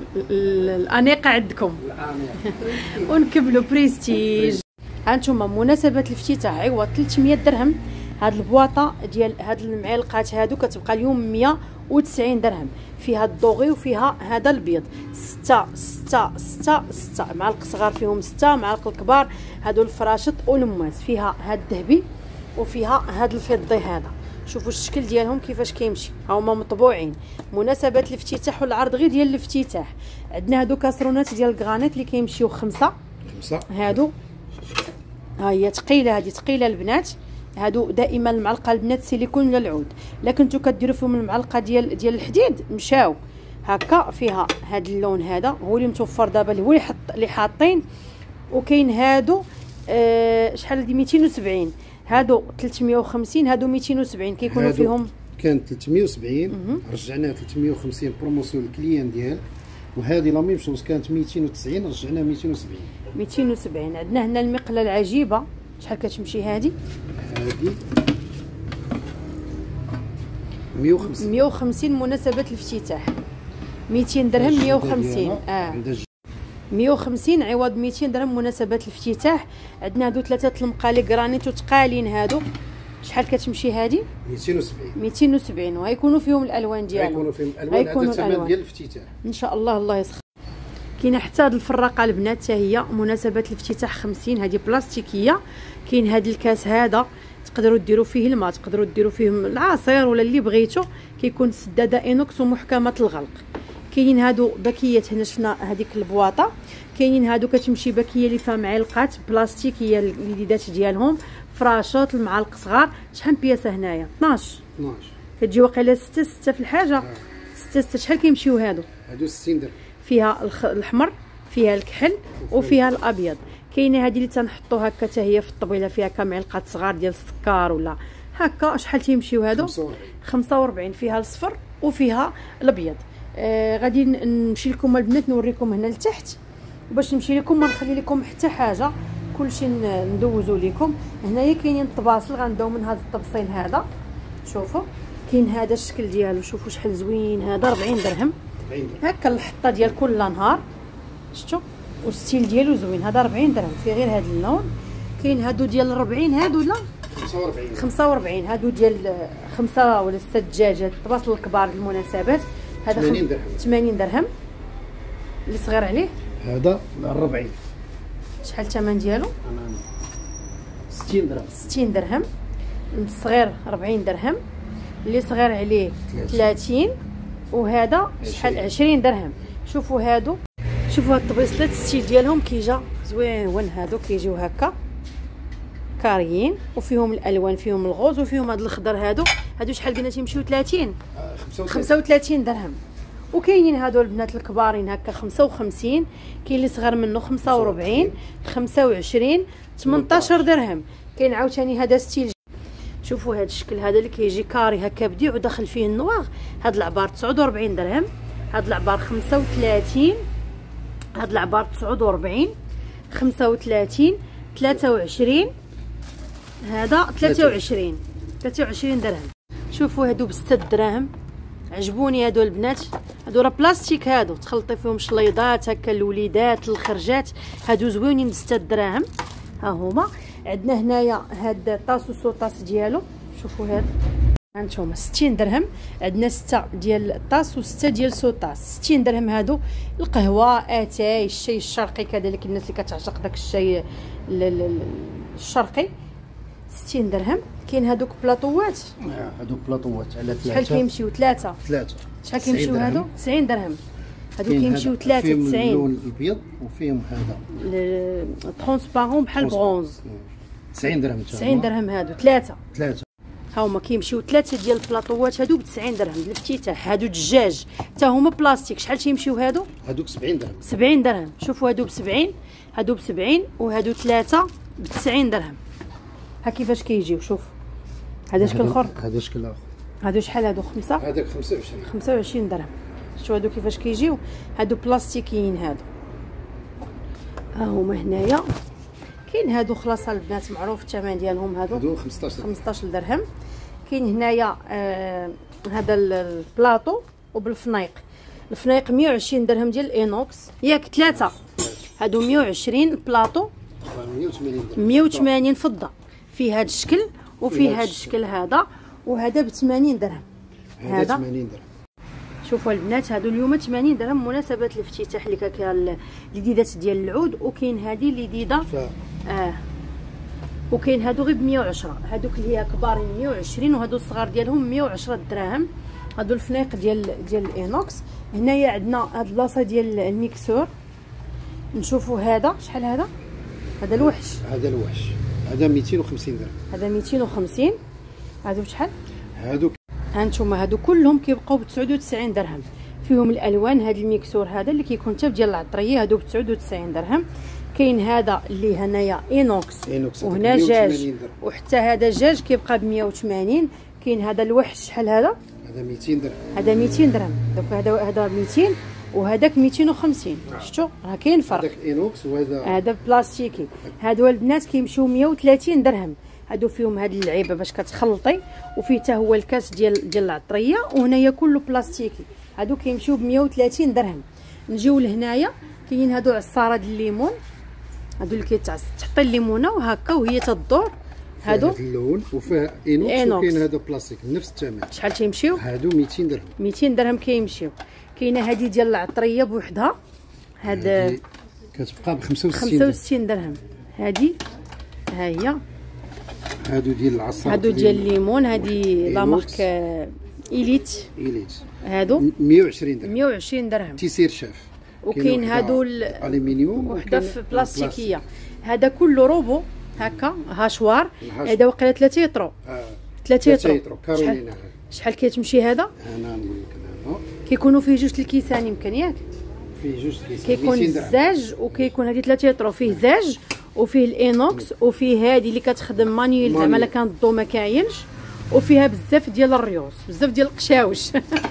الانيقه عندكم. الانيقه. ونكملوا بريستيج. ها انتم مناسبه الافتتاح عوض ثلاثمية درهم. هاد البواطه ديال هاد المعلقات هادو كتبقى اليوم مية وتسعين درهم. فيها الدوغي وفيها هذا البيض. ستة ستة ستة ستة. معلق صغار فيهم ستة، معلق الكبار هادو الفراشط والماس. فيها هاد الذهبي وفيها هاد الفضي هذا. شوفوا الشكل ديالهم كيفاش كيمشي، هما مطبوعين. مناسبه الافتتاح والعرض غير ديال الافتتاح. عندنا هادو كاسرونات ديال الكرانيت اللي كيمشيو خمسة. خمسة هادو. ها هي ثقيله، هذه ثقيله البنات. هادو دائما المعلقه البنات سيليكون ولا العود، لكن نتو كديروا فيهم المعلقه ديال ديال الحديد مشاو هكا. فيها هاد اللون هذا هو اللي متوفر دابا، هو اللي حط اللي حاطين. وكاين هادو آه شحال هادي ميتين وسبعين. هادو ثلاثمية وخمسين، هادو ميتين وسبعين. كيكونوا فيهم كان ثلاثمية وسبعين، رجعناها ثلاثمية وخمسين بروموسيون الكليان ديال. وهذه لا ميم شوز كانت ميتين وتسعين، رجعناها ميتين وسبعين. ميتين وسبعين. عندنا هنا المقله العجيبه. شحال كتمشي هذه؟ هذه مية وخمسين. مية وخمسين مناسبه الافتتاح. ميتين درهم. مية وخمسين. اه مية وخمسين عوض ميتين درهم مناسبه الافتتاح. عندنا هادو ثلاثه المقالي كرانيت وثقالين هادو. شحال كتمشي هذه؟ ميتين وسبعين. ميتين وسبعين. وغيكونوا فيهم الالوان ديالهم. غيكونوا فيهم الالوان. هذا الثمن ديال الافتتاح ان شاء الله. الله يسخر. كاينه حتى هاد الفراقه البنات حتى هي مناسبه الافتتاح خمسين. هذه بلاستيكيه. كاين هاد الكاس هذا تقدروا ديروا فيه الماء، تقدروا ديروا فيه العصير ولا اللي بغيتو. كيكون سداده اينوكس ومحكمه الغلق. كاينين هادو باكيات. هنا شفنا هذيك البواطه. كاينين هادو كتمشي باكيه اللي فيها معلقات بلاستيكيه اليدات ديالهم، فراشوط، المعالق صغار. شحال بياسه هنايا؟ اثناش. اثناش. كتجي واقيلا ستة ستة في الحاجه. ستة ستة. شحال كيمشيو هادو؟ هادو ستين درهم. فيها الاحمر، فيها الكحل، وفيها الابيض. كاينه هذه اللي تنحطوا هكا حتى هي في الطبيله، فيها كمعلقات صغار ديال السكر ولا هكا. شحال تيمشيو هادو؟ خمسة وأربعين. فيها الصفر وفيها الابيض. آه غادي نمشي لكم البنات نوريكم هنا لتحت باش نمشي لكم ما نخلي لكم حتى حاجه، كلشي ندوزو لكم. هنايا كاينين الطباصل غنبداو من هذا الطبسين هذا. شوفوا كاين هذا الشكل ديالو، شوفوا شحال زوين هذا. أربعين درهم هكا الحطه ديال كل نهار. شفتوا والستيل ديالو زوين. هذا أربعين درهم. فيه غير هذا اللون. كاين هادو ديال أربعين. هادو لا خمسة وأربعين. خمسة وأربعين. هادو ديال خمسة ولا ستة دجاجات الطباصل الكبار للمناسبات. هذا ثمانين درهم. ثمانين درهم. اللي صغير عليه هذا أربعين. شحال الثمن ديالو؟ ستين درهم. ستين درهم. الصغير أربعين درهم. اللي صغير عليه ثلاثين. وهذا شحال؟ عشرين درهم. شوفوا هادو، شوفوا هاد الطبيصلات الستيل ديالهم كيجا زويون. هادو كيجيو هكا كاريين وفيهم الالوان، فيهم الغوز وفيهم هاد الخضر. هادو هادو شحال قلنا تيمشيو ثلاثين؟ خمسة وثلاثين درهم. وكاينين هادو البنات الكبارين هكا خمسة وخمسين. كاين اللي صغر منه خمسة وربعين، خمسة وعشرين، ثمنطاش درهم. كاين عاوتاني هذا ستيل. شوفوا هذا الشكل هذا اللي كيجي كاري هكا بديع وداخل فيه النواغ. هاد العبار تسعة وأربعين درهم. هاد العبار خمسة وثلاثين. هاد العبار تسعة وأربعين، خمسة وثلاثين، ثلاثة وعشرين. هذا ثلاثة وعشرين، ثلاثة وعشرين درهم. شوفوا هادو بستة دراهم. عجبوني هادو البنات. هادو راه بلاستيك، هادو تخلطي فيهم شليضات هكا الوليدات الخرجات. هادو زوينين بستة دراهم. ها هما. عندنا هنايا هاد طاس وسوطاس ديالو. شوفوا هاد هانتوما ستين درهم. عندنا ستة ديال الطاس وستة ديال سوطاس. ستين درهم هادو. القهوه، اتاي، الشاي الشرقي كذلك الناس اللي كتعشق داك الشاي الشرقي ستين درهم. كاين هادوك بلاطوات. اه هادوك بلاطوات على ثلاثه. شحال كيمشيو؟ ثلاثه. ثلاثه. شحال كيمشيو هادو؟ تسعين درهم. هادو كيمشيو ثلاثه تسعين. فيهم اللون الابيض وفيهم هذا ترونسبارون بحال البرونز. تسعين درهم. تسعين درهم هادو ثلاثه. ثلاثه. ها هما كيمشيو ثلاثه ديال البلاطوات هادو ب تسعين درهم للافتتاح. هادو دجاج حتى هما بلاستيك. شحال تيمشيو هادو؟ هادوك سبعين درهم. سبعين درهم. شوفوا هادو ب سبعين، هادو ب سبعين، وهادو ثلاثه ب تسعين درهم. ها كيفاش كيجيو. شوف هذا شكل اخر. هذا شكل اخر. هادو شحال؟ هادو خمسة. هذاك خمسة وعشرين. خمسة وعشرين درهم. شوفوا هادو كيفاش كيجيو. هادو بلاستيكيين هادو. ها هما هنايا. كاين هادو خلاص البنات معروف الثمن ديالهم. هادو هادو خمسطاش درهم. خمسطاش درهم. كاين هنايا آه هذا البلاطو وبالفنيق. الفنيق مية وعشرين درهم ديال الانوكس ياك ثلاثه. هادو مية وعشرين بلاطو، مية وثمانين فضه. فيه هذا الشكل وفيه هذا الشكل هذا. وهذا ب ثمانين درهم. هذا ثمانين درهم. شوفوا البنات هادو اليوم ثمانين درهم مناسبه الافتتاح اللي كاكا الجديدات ديال العود. وكاين هذه اللي جديده اه وكاين هادو غير ب مية وعشرة. هادوك اللي هي كبارين مية وعشرين وهادو الصغار ديالهم مية وعشرة دراهم. هادو الفنيق ديال ديال الانوكس. هنايا عندنا هاد البلاصه ديال الميكسور. نشوفوا هذا شحال؟ هذا هذا الوحش. هذا الوحش هذا ميتين وخمسين درهم. هذا ميتين وخمسين. هادو بشحال؟ هادو هانتوما هادو كلهم كيبقاو ب تسعة وتسعين درهم. فيهم الالوان. هذا الميكسور هذا اللي كيكون حتى ديال العطريه هادو ب تسعة وتسعين درهم. كاين هذا اللي هنايا اينوكس وهنا جاج، وحتى هذا جاج كيبقى ب مية وثمانين. كاين هذا الوحش شحال؟ هذا هذا ميتين درهم. هذا ميتين درهم. دوك هذا هذا ميتين وهذاك ميتين وخمسين. شفتوا راه كاين فرق. هذاك اينوكس وهذا هذا بلاستيكي. هادو البنات كيمشيو مية وثلاثين درهم. هادو فيهم هاد اللعيبه باش كتخلطي، وفيه حتى هو الكاس ديال ديال العطريه، وهنايا كله بلاستيكي. هادو كيمشيو ب مية وثلاثين درهم. نجيو لهنايا كاين هادو عصاره ديال الليمون. هادو اللي كيتعص تحطي الليمونه وهكا وهي تدور. هادو هذا اللون وفيه اينوكس. وكاين هذا بلاستيك نفس الثمن. شحال تيمشيو؟ هادو ميتين درهم. ميتين درهم كيمشيو. كاينه هذه ديال العطريه بوحدها. هاد كتبقى ب خمسة وستين خمسة وستين درهم. هذه ها هي. هادو ديال العصير. هادو ديال الليمون. هذه لا مارك إليت. إليت. هادو مية وعشرين درهم. مية وعشرين درهم. تيسير شاف. وكاين هادو الالومنيوم وحده في بلاستيكيه. هذا كله روبو هكا هاشوار. هذا واقيلا ثلاثة يطرو. اه ثلاثة يطرو. كارولينا. شحال كيتمشي هذا؟ انا نقول لك انا كيكونوا فيه جوج الكيسان يمكن ياك؟ فيه جوج الكيسان. كيكون الزاج وكيكون هذه ثلاثة يطرو. فيه زاج وفيه الانوكس وفيه هذه اللي كتخدم مانيويل زعما الا كان الضو ما كاينش. وفيها بزاف ديال الريوس، بزاف ديال القشاوش.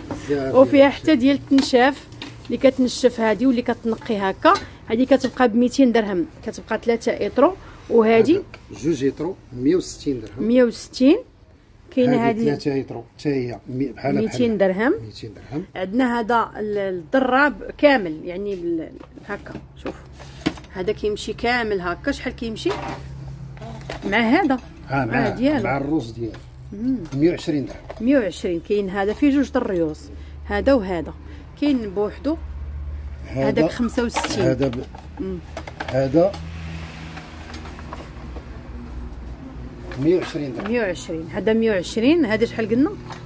وفيها حتى ديال التنشاف اللي كتنشف هذه واللي كتنقي هكا. هذه كتبقى ب ميتين درهم. كتبقى ثلاثة ايطرو. وهذه جوج ايطرو مية وستين درهم. مية وستين. كاينه هذه ثلاثة ايطرو حتى هي بحال بحال ميتين درهم. ميتين درهم. عندنا هذا الضراب كامل يعني هكا. شوف هذا كيمشي كامل هكا. شحال كيمشي مع هذا؟ اه مع ديالو مع الروز ديالو مية وعشرين درهم. مية وعشرين. كاين هذا فيه جوج د الريوز، هذا وهذا. كاين بوحدو هذاك خمسة وستين. هذا ب... هذا مية وعشرين درهم. مية وعشرين. هذا مية وعشرين. هذا شحال قلنا؟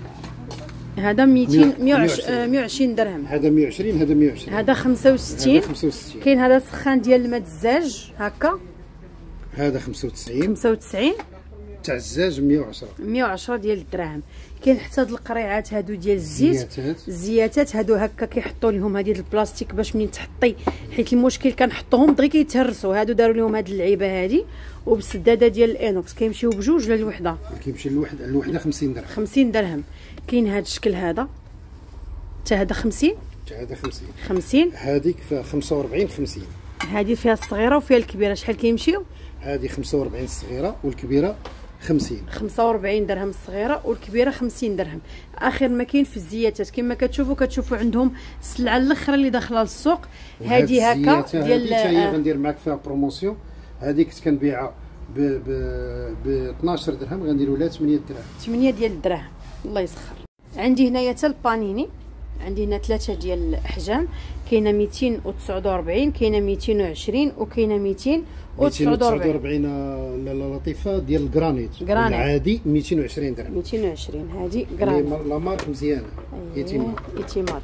هذا ميتين مية وعشرين درهم. هذا مية وعشرين. هذا مية وعشرين. هذا خمسة وستين. هذا خمسة وستين. كاين هذا سخان ديال الماء الزاج هكا، هذا خمسة وتسعين. خمسة وتسعين تاع الزاج مية وعشرة. مية وعشرة ديال الدراهم. كاين حتى هاد القريعات هادو ديال الزيت، الزياتات هادو هكا كيحطوا لهم هادي البلاستيك باش منين تحطي، حيت المشكل كنحطوهم دغيا كيتهرسوا. هادو داروا لهم هاد اللعيبه هادي وبالسداده ديال الانوكس كيمشيو بجوج ولا الوحده؟ كيمشي الوحده الوحده خمسين درهم. خمسين درهم. كاين هاد الشكل هذا حتى هذا خمسين. حتى هذا خمسين. خمسين. هذيك فيها خمسة وأربعين خمسين. هذه فيها الصغيره وفيها الكبيره. شحال كيمشيو؟ هذه خمسة وأربعين الصغيره والكبيره خمسين. خمسة وأربعين درهم الصغيره والكبيره خمسين درهم. اخر ما كاين في الزياتات كما كتشوفوا كتشوفوا عندهم السلعه الاخرى اللي داخله للسوق هذه هكا ديال هذه غندير معاك فيها بروموسيون. هذيك كنبيعها ب ب ب اثناش درهم، غنديروا لها ثمانية دراهم. ثمانية ديال الدراهم. الله يسخر. عندي هنايا حتى البانيني، عندي هنا ثلاثه ديال الاحجام. كاينه ميتين وتسعة وأربعين، كاينه ميتين وعشرين، وكاينه ميتين وتسعة وأربعين. لا لطيفه ديال الجرانيت العادي ميتين وعشرين درهم. ميتين وعشرين. هذه جرانيت لا مارك مزيانه. ايتيمات. ايتيمات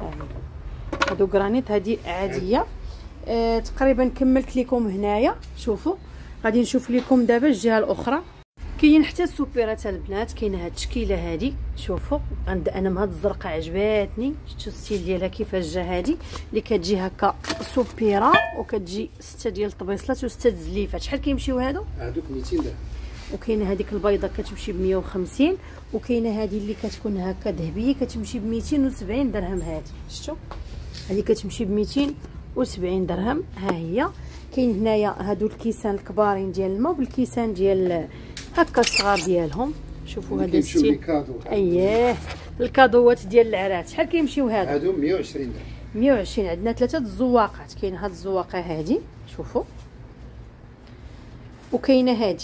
هادو جرانيت. هذه عاديه. آه تقريبا كملت لكم هنايا. شوفوا غادي نشوف لكم دابا الجهه الاخرى. كاين حتى السوبيرات البنات. كاينه هاد التشكيله هادي. شوفوا عند انا من هاد الزرقاء عجباتني. شفتوا الستيل ديالها كيفاش جا هادي اللي كتجي هكا سوبيره وكتجي سته ديال الطبيصلات وسته الزليفات. شحال كيمشيو هادو؟ هادوك ميتين درهم. وكاينه هذيك البيضه كتمشي ب مية وخمسين، وكاينه هذه اللي كتكون هكا ذهبيه كتمشي ب ميتين وسبعين درهم. هذه شفتوا هذه كتمشي ب ميتين وسبعين درهم. ها هي. كاين هنايا هادو الكيسان الكبارين ديال الماء بالكيسان ديال هكا الصغار ديالهم. شوفوا هذا الستيل. اييه الكادوات ديال العرات. شحال كيمشيو هادو؟ هادو مية وعشرين درهم. مية وعشرين. عندنا ثلاثه د الزواقات. كاين هاد الزواقه هادي شوفوا، وكاينه هادي.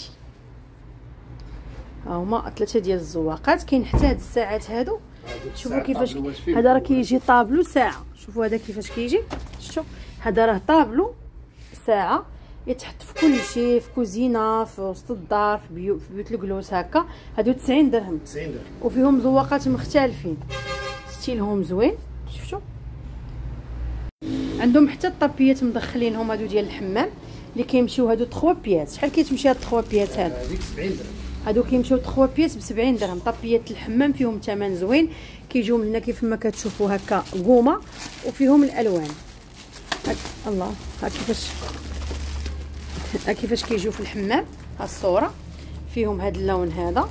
ها هما ثلاثه ديال الزواقات. كاين حتى هاد الساعات هادو. شوفوا كيفاش هذا راه كيجي طابلو ساعه. شوفوا هذا كيفاش كيجي. شفتوا هذا راه طابلو ساعه يتحط في كل شيء، في كوزينه، في وسط الدار، في بيوت في بيوت الجلوس هكا. هادو تسعين درهم. تسعين درهم. وفيهم زواقات مختلفين ستيلهم زوين. شفتوا عندهم حتى الطابيات مدخلينهم هادو ديال الحمام اللي كيمشيو. هادو ثلاثة بيات. شحال كيتمشي هاد ثلاثة بيات هادو؟ هذيك سبعين درهم. هادو كيمشيو ثلاثة بيات ب سبعين درهم. طابيات الحمام فيهم ثمن زوين. كيجيو من هنا كيف ما كتشوفوا هكا قومه وفيهم الالوان. هك الله ها كيفاش ها كيفاش كيجيو في الحمام. ها الصوره فيهم هاد اللون هذا.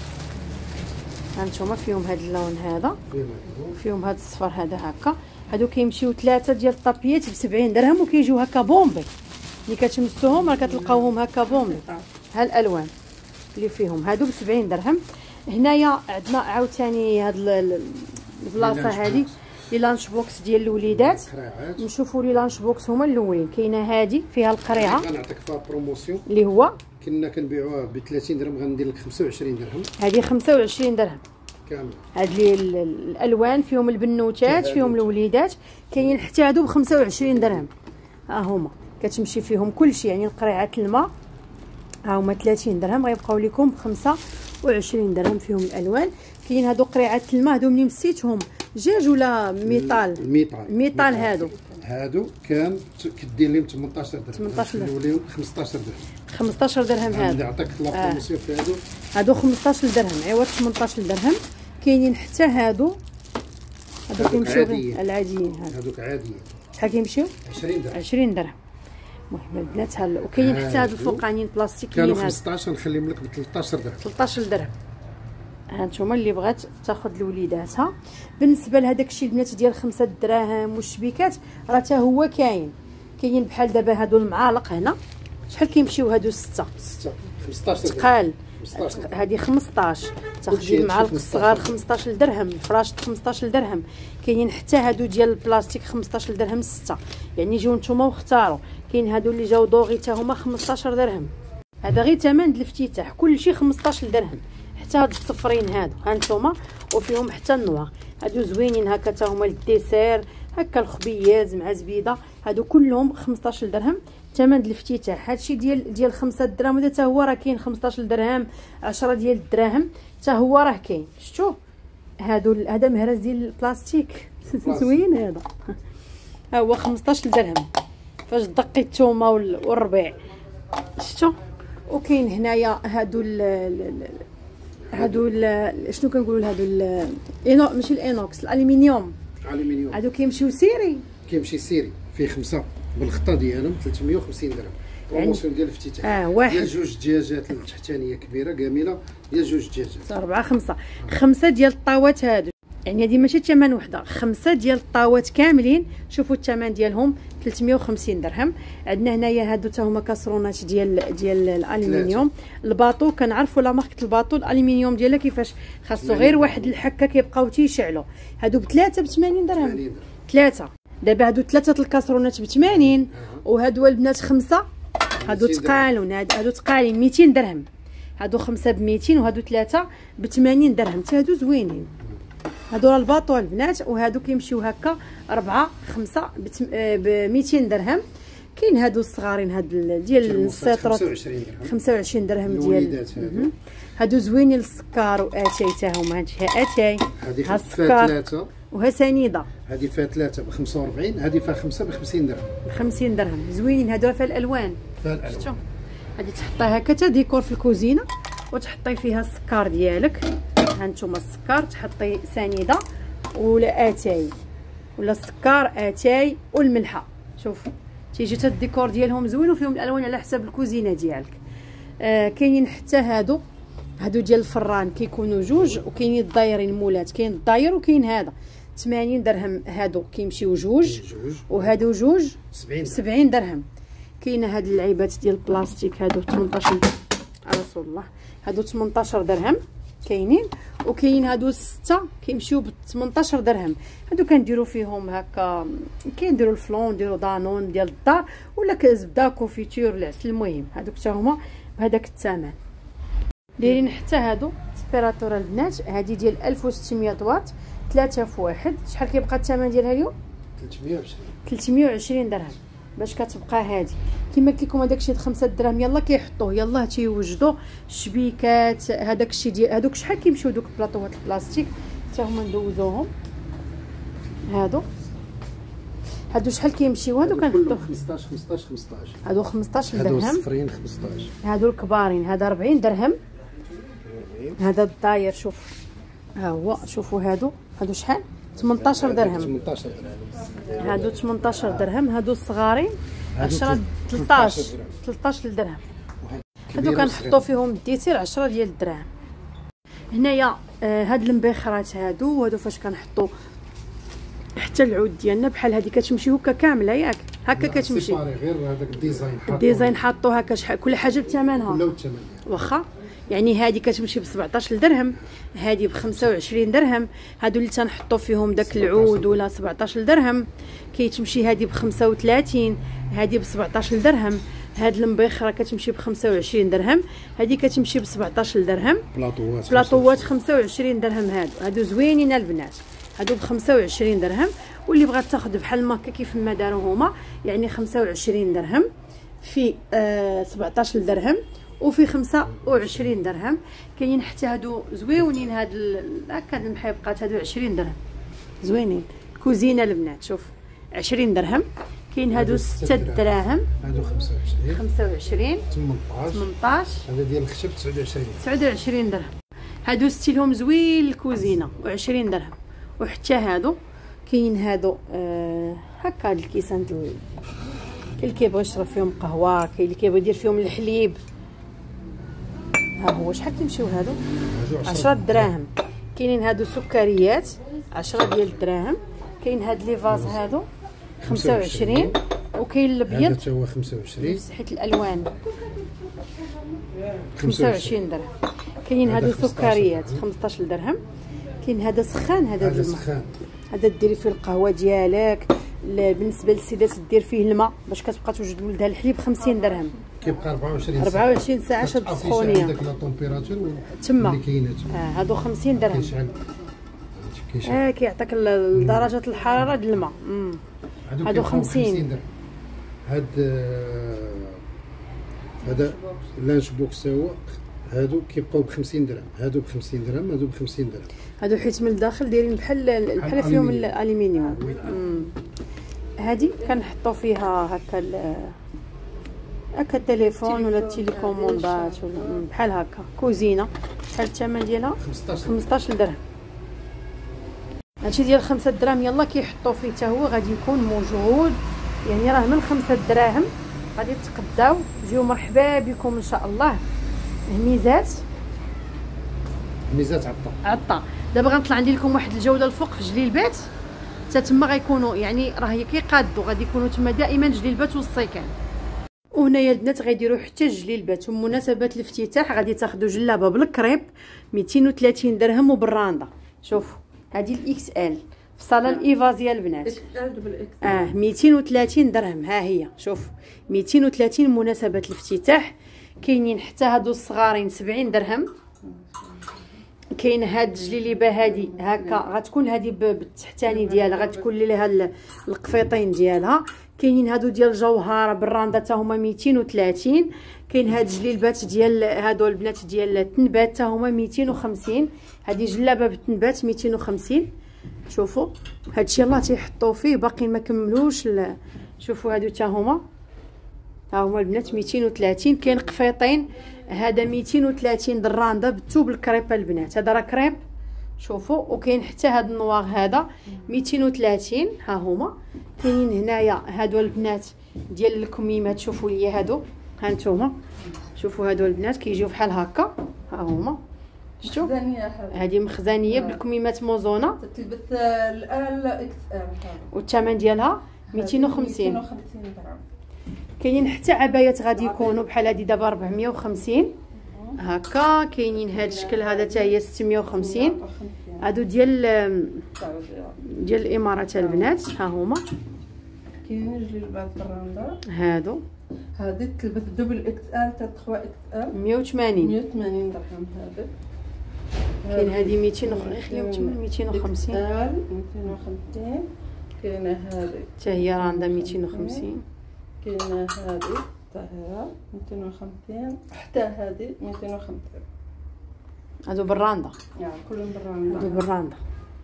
ها نتوما فيهم هاد اللون هذا، فيهم هاد الصفر هذا هكا. هادو كيمشيو ثلاثه ديال الطابيات ب سبعين درهم وكيجيو هكا بومبي. ملي كتمسوهم راه كتلقاوهم هكا بومبي. ها الالوان اللي فيهم هادو ب سبعين درهم. هنايا عندنا عاوتاني هاد البلاصه هادي لي لانش بوكس ديال الوليدات. نشوفوا لي لانش بوكس هما الاولين. كاينه هادي فيها القريعه كنعطيك فيها بروموسيون اللي هو كنا كنبيعوها ب ثلاثين درهم، غندير لك خمسة وعشرين درهم. هذه خمسة وعشرين درهم كامل. هاد لي الالوان فيهم البنوتات فيهم الوليدات. كاين حتى هادو ب خمسة وعشرين درهم. ها هما كتمشي فيهم كلشي، يعني القريعات الماء ها هما ثلاثين درهم غيبقاو لكم ب خمسة وعشرين درهم فيهم الالوان. كاين هادو قريعات الماء هادو منين مسيتهم جاج ولا ميطال؟ ميطال. ميطال هادو هادو كان كدير لهم ثمنطاش درهم. ثمنطاش درهم. نوليو خمسطاش درهم. خمسطاش درهم هادو. نعطيك لا بروموسيون في هادو. هادو خمسطاش درهم عوض ثمنطاش درهم. كاينين حتى هادو هادو كيمشيو العاديين. هادوك عاديين. شحال كيمشيو؟ عشرين درهم. عشرين درهم. المهم البنات هلا. وكاين حتى هاد الفوقانيين بلاستيكيين كانوا خمسطاش نخليهم لك ب ثلاثطاش درهم. ثلاثطاش درهم. ها نتوما اللي بغات تاخذ لوليداتها. بالنسبه لهداك الشيء البنات ديال خمسة دراهم والشبيكات راه حتى هو كاين. كاين بحال دابا هادو المعالق هنا. شحال كيمشيو هادو ستة؟ ستة خمسطاش درهم. تقال هذه خمسطاش. تاخدي المعالق الصغار خمسطاش درهم، الفراشط خمسطاش درهم. كاينين حتى هادو ديال البلاستيك خمسطاش درهم ستة، يعني جيو نتوما واختاروا. كاين هادو اللي جاو دوغي حتى هما خمسطاش درهم. هذا غير ثمن الافتتاح، كلشي خمسطاش درهم. حتى هاد الصفرين هادو ها نتوما، وفيهم حتى النوار، هادو زوينين هكا تا هما للديسير، هكا الخبياز مع زبيده، هادو كلهم خمسطاش درهم ثمن الافتتاح. هادشي ديال ديال خمسة دراهم، هذا حتى هو راه كاين خمسطاش درهم، عشرة ديال الدراهم حتى هو راه كاين. شفتوا هادو هذا مهرز ديال البلاستيك زوين هذا، ها هو خمسطاش درهم فاش دقي الثومه والربيع. شفتوا وكاين هنايا هادو ال هادو شنو كنقولوا هادو الانو ماشي الانوكس، الالومنيوم. الالومنيوم هادو كيمشيو سيري، كيمشي سيري فيه خمسه بالخطه ديالهم ثلاثمية وخمسين درهم. بروموسيون ديال الافتتاح. اه واحد ديال جوج دجاجات التحتانيه كبيره كامله، ديال جوج دجاجات أربعة خمسة خمسة ديال الطاوات هادو، يعني هادي ماشي ثمن وحده، خمسة ديال الطاوات كاملين. شوفوا الثمن ديالهم ثلاثمية وخمسين درهم. عندنا هنايا هادو حتى هما كاسرونات ديال ديال الالومنيوم. الباطو كنعرفوا لا ماركه الباطو الالومنيوم ديالها كيفاش خاصو غير واحد الحكه كيبقاو تيشعلوا. هادو بثلاثه ب ثمانين درهم، ثلاثه. دابا هادو ثلاثه الكاسرونات ب ثمانين، وهادو البنات خمسه، هادو تقالون، هادو تقالين ميتين درهم. هادو خمسه ب ميتين وهادو ثلاثه ب ثمانين درهم، حتى هادو زوينين. هادو راه الباطو البنات، وهادو كيمشيو هكا أربعة خمسة ب ميتين درهم. كاين هادو الصغارين هاد ديال السيتروت خمسة وعشرين درهم ديال هادو زوينين للسكر واتاي حتى هما. هادشي اتاي ها السكر وها سنيده، هادي فيها ثلاثه ب خمسة وأربعين، هادي فيها خمسه ب خمسين درهم. ب خمسين درهم زوينين هادو فيها الالوان. فيها الالوان. شفتوا هادي تحطيها هكا تا ديكور في الكوزينه، وتحطي فيها السكر ديالك. ها نتوما السكر تحطي سنيده ولا اتاي ولا السكر اتاي والملحه. شوف تيجي حتى الديكور ديالهم زوين، وفيهم الالوان على حساب الكوزينه ديالك. آه كاينين حتى هادو هادو ديال الفران كيكونوا جوج، وكاينين الدايرين مولات، كاين الداير وكاين هذا ثمانين درهم. هادو كيمشيو جوج، وهادو جوج سبعين درهم. كاينه هاد اللعيبات ديال البلاستيك هادو ثمنطاش رسول الله، هادو ثمنطاش درهم كاينين، وكاين هادو سته كيمشيو ب ثمنطاش درهم. هادو كنديروا فيهم هكا، كنديروا الفلون، نديروا دانون ديال الدار، ولا كزبده كونفيتور العسل. المهم هادوك حتى هما بهذاك الثمن. دايرين حتى هادو سبيراتور البنات، هادي ديال ألف وستمية واط، ثلاثة في واحد. شحال كيبقى الثمن ديالها اليوم؟ ثلاثمية وعشرين ثلاثمية وعشرين درهم باش كتبقى هادي. كما قلت لكم هذاك الشيء خمسة دراهم يلا كيحطوه، يلا تيوجدوا الشبيكات هذاك الشيء ديال هذوك. شحال كيمشيو دوك البلاطوات البلاستيك حتى هما ندوزوهم. هادو هادو شحال كيمشيو؟ هادو كنحطو خمسطاش خمسطاش خمسطاش. هادو خمسطاش درهم. هادو صفرين خمسطاش. هادو الكبارين هذا أربعين درهم. هذا الداير شوف ها هو، شوفوا هادو هادو شحال؟ ثمنطاش درهم. ثمنطاش درهم. هادو ثمنطاش درهم. هادو الصغارين عشرة ثلاثطاش ثلاثطاش درهم. هادو كنحطو فيهم الديتير عشرة ديال الدراهم. هنايا آه هاد المبخرات هادو هادو فاش كنحطو حتى العود ديالنا بحال هادي كتمشي هكا كامله ياك هكا كتمشي، غير هذاك الديزاين حاطو الديزاين حاطو هكا شحال كل حاجه بثمنها كله بثمن. واخا يعني هادي كتمشي ب سبعطاش درهم، هادي ب خمسة وعشرين درهم. هادو اللي تنحطو فيهم داك العود ولا سبعطاش درهم. كيتمشي هادي ب خمسة وثلاثين، هادي ب سبعطاش درهم. هاد المبخره كتمشي ب خمسة وعشرين درهم، هادي كتمشي ب سبعطاش درهم. بلاطوات بلاطوات خمسة وعشرين درهم. هادو هادو زوينين البنات، هادو ب خمسة وعشرين درهم. واللي بغات تاخذ بحال ماكا كيف ما داروا هما، يعني خمسة وعشرين درهم في آه سبعطاش درهم وفي خمسة وعشرين درهم. كاين حتى هادو زويونين، هاد هكا هاد المحيبقات هادو عشرين درهم زوينين. كوزينه البنات شوف عشرين درهم. كاين هادو ستة دراهم، هادو خمسة وعشرين خمسة وعشرين ثمنطاش ثمنطاش. هذا ديال الخشب تسعة وعشرين تسعة وعشرين درهم. هادو ستيلهم زوين الكوزينه وعشرين درهم. وحتى هادو كاين هادو آه هكا هاد الكيسان كاين اللي كيبغي يشرب فيهم قهوه، كاين اللي كيبغي يدير فيهم الحليب. ها هو شحال كيمشيو هادو؟ عشرة دراهم. كاينين هادو سكريات عشرة ديال الدراهم. كاين هاد لي فاز هادو خمسة وعشرين، وكاين الابيض هذا هو خمسة وعشرين حيت الالوان خمسة وعشرين درهم. كاين هادو سكريات خمسطاش درهم. كاين هذا سخان، هذا هذا سخان، هذا ديري فيه القهوه ديالك. بالنسبه للسيدات دير فيه الماء باش كتبقى توجد ولدها الحليب خمسين درهم. كيبقى أربعة وعشرين ساعه أربعة وعشرين ساعه شاد السخونيه داك لا تمبيراتور تما اللي كاينه اه هادو خمسين درهم كيشعل اه كيعطيك درجه الحراره ديال الماء. هادو خمسين درهم. هاد هذا لانش بوكس هو هادو كيبقاو ب خمسين درهم، هادو ب خمسين درهم، هادو ب خمسين درهم. هادو حيت من الداخل دايرين بحال بحال فيهم الالومنيوم. هادي كنحطوا فيها هكا هكا التليفون ولا التليكوموندات ولا بحال هكا كوزينه. شحال الثمن ديالها؟ خمسطاش درهم. هادشي ديال خمسة دراهم يلا كيحطوا فيه حتى هو غادي يكون موجود، يعني راه من خمسة دراهم غادي تقداو. جيو مرحبا بكم ان شاء الله. هميزات هميزات عطا عطا. دابا غنطلع ندير لكم واحد الجوله الفوق في جليلبات، حتى تما غيكونوا يعني راه هي كيقادوا غادي يكونوا تما دائما جليلبات والصيكان. وهنايا البنات غيديروا حتى جليلبات. ومناسبه الافتتاح غادي تاخذوا جلابه بالكريب مئتين وثلاثين درهم وبالراندا. شوفوا هذه الاكس ال في صاله الايفازيا البنات اه مئتين وثلاثين درهم. ها هي شوف مئتين وثلاثين مناسبه الافتتاح. كاينين حتى هادو الصغارين سبعين درهم. كاين هاد الجليليبه هادي هكا غتكون هادي بالتحتاني ديالها غتكون ليها القفيطين ديالها. كاينين هادو ديال الجوهره بالراندا حتى هما مئتين وثلاثين. كاين هاد الجليلبات ديال هادو البنات ديال التنبات حتى هما مئتين وخمسين. هادي جلابه بالتنبات مئتين وخمسين. شوفوا هادشي يلاه تيحطوا فيه باقي ما كملوش. شوفوا هادو حتى هما ها هما البنات مئتين وثلاثين. كاين قفيطين هذا مئتين وثلاثين دراندا بالثوب الكريب البنات. هذا راه كريب شوفوا. وكاين حتى هاد النواغ هذا مئتين وثلاثين. ها هما كاينين هنايا هادو البنات ديال الكميمات. شوفوا لي هادو ها نتوما شوفوا هادو البنات كيجيو بحال هكا. ها هما شفتوا هذه مخزانيه بالكميمات موزونه تلبس الال اكس ال. والثمن ديالها مئتين وخمسين درهم. كاينين حتى عبايات غادي يكونوا بحال هذه دابا أربعمية وخمسين هكا. كاينين هذا الشكل هذا حتى هي ستمية وخمسين. هادو ديال ديال الامارات البنات. ها هما كاينين جليبات بالراندا هادو. هذه تلبس دوبل اكس ال حتى ثلاثة اكس ال مئة وثمانين مئة وثمانين درهم. هذا كاين هذه مئتين خليهم تما مئتين وخمسين. مئتين وخمسين. كاينه هذه حتى هي راندا مئتين وخمسين. كاينه هذه حتى هي مئتين وخمسين. حتى هذه مئتين وخمسين. هادو بالراندا يعني كلهم بالراندا. هادو بالراندا.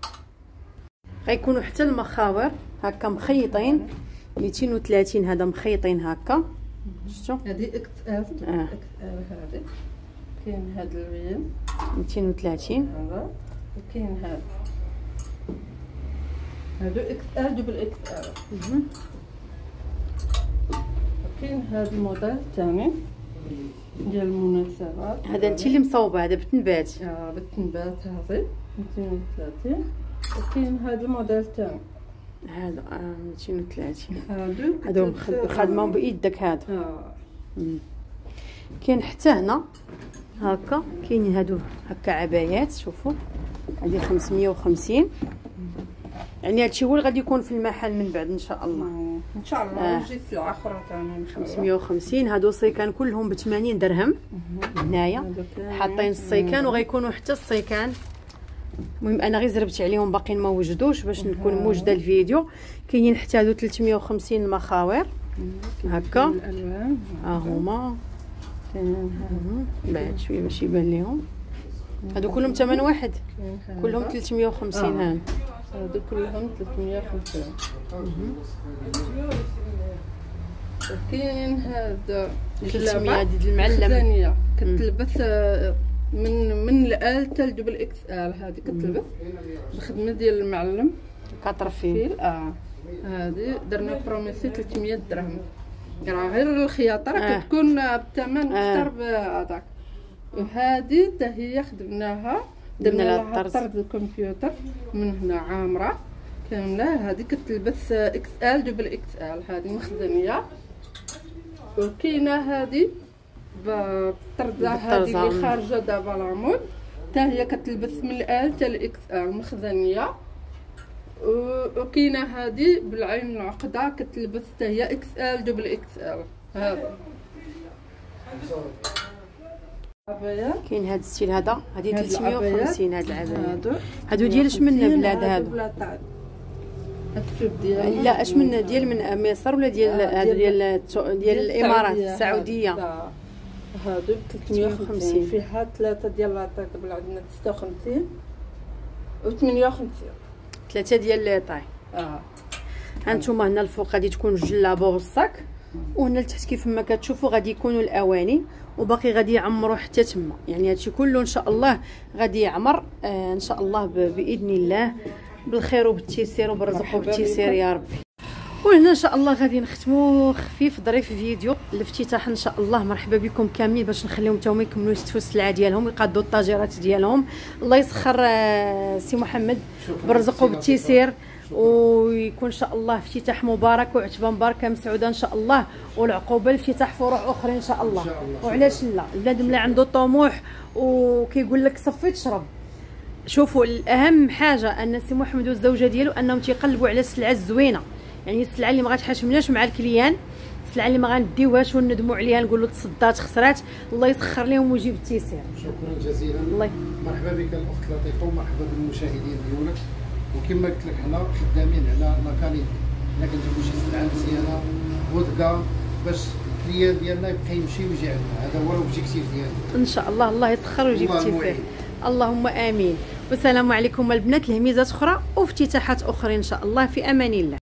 غيكونوا حتى المخاور هكا مخيطين مئتين وثلاثين. هذا مخيطين هكا شفتوا. هذه اكس ال اكس ال. هذه كاين هذا الوين مئتين وثلاثين. هذا وكاين هذا هادو اكس ال دوبل اكس ال. كاين هذا الموديل الثاني ديال المناسبات. هذا انت اللي مصوبه هذا بالتنبات. اه بالتنبات. هذه مئتين وثلاثين. وكاين هذا الموديل الثاني هذا اه مئتين وثلاثين. هادو هادو خدمه بايدك هادو. اه كاين حتى هنا هكا كاينين هادو هكا عبايات. شوفوا هذه خمسمية وخمسين. يعني هادشي هو اللي غادي يكون في المحل من بعد ان شاء الله. ان شاء الله يجي آه. سلعه اخرى ثاني خمسمية وخمسين. هادو الصيكان كلهم ب ثمانين درهم. هنايا حاطين الصيكان وغيكونوا حتى الصيكان. المهم انا غير زربت عليهم باقيين ما وجدوش باش نكون موجده الفيديو. كاينين حتى هادو ثلاثمية وخمسين المخاور هكا. الالوان ها هما بعد شويه باش يبان لهم. هادو كلهم ثمن واحد كلهم ثلاثمية وخمسين. ها هادو كلهم ثلاثمية وخمسين. كاين هذا ثلاثمية ديال المعلم ثانيه كتلبس من من الال حتى لدبل اكس ال. هذه كتلبس بخدمه ديال المعلم كطرفين. اه هذه درنا بروميسي ثلاثمية درهم. راه غير الخياطه راه آه. كتكون بثمن اكثر بهذاك. وهذه حتى هي خدمناها درنا لها طرد الكمبيوتر من هنا عامره كامله. هذه كتلبس اكس ال دبل اكس ال. هذه مخزنيه. وكاينه هذه بالطرده هذه اللي خارجه دابا لامود حتى هي كتلبس من الال حتى الاكس ال مخزنيه. وكاينه هذه بالعين العقده كتلبس حتى هي اكس ال دبل اكس ال. هذا كاين هذا الستيل هذا هذه ثلاثمية وخمسين. هاد العبايات هادو ديال شمن بلاد هادو؟ مكتوب ديال لا اش من ديال من مصر ولا ديال هادو ديال ديال الامارات السعوديه؟ هادو ثلاثمية وخمسين فيها ثلاثه ديال لاطاي عندنا ستة وخمسين و ثمانية وخمسين ثلاثه ديال لاطاي. اه هانتوما هنا الفوق غادي تكون الجلابه والصاك، وهنا لتحت كيف ما كتشوفوا غادي يكونوا الاواني، وباقي غادي يعمروا حتى تما. يعني هادشي كله ان شاء الله غادي يعمر آه ان شاء الله باذن الله بالخير وبالتيسير وبالرزق وبالتيسير يا ربي. وهنا ان شاء الله غادي نختموا خفيف ظريف فيديو الافتتاح ان شاء الله. مرحبا بكم كاملين باش نخليهم حتى هما يكملوا يستفوا السلعه ديالهم ويقادوا الطاجيرات ديالهم. الله يسخر آه سي محمد بالرزق وبالتيسير، ويكون ان شاء الله افتتاح مبارك وعتبه مباركه مسعوده ان شاء الله، والعقوبه لافتتاح فروع اخرى ان شاء الله. وعلاش لا؟ البنادم اللي عنده طموح وكيقول لك صفي تشرب. شوفوا الاهم حاجه ان سي محمد والزوجه ديالو انهم تيقلبوا على السلعه الزوينه، يعني السلعه اللي ما غاتحاشمناش مع الكليان، السلعه اللي ما غنديوهاش وندموا عليها نقولوا تصدات خسرات. الله يسخر لهم ويجيب التيسير. شكرا جزيلا. الله مرحبا بك الاخت لطيفه ومرحبا بالمشاهدين ديالك. وكما قلت لك حنا خدامين على لاكاليتي، حنا كنجيبو شي سلعه مزيانه ودقه باش الكليان ديالنا يبقى يمشي ويجي عندنا. هذا هو الاوبجيكتيف ديالنا ان شاء الله. الله يسخر ويجيب التيسير. اللهم امين. والسلام عليكم البنات، لهميزات اخرى وافتتاحات اخرى ان شاء الله في امان الله.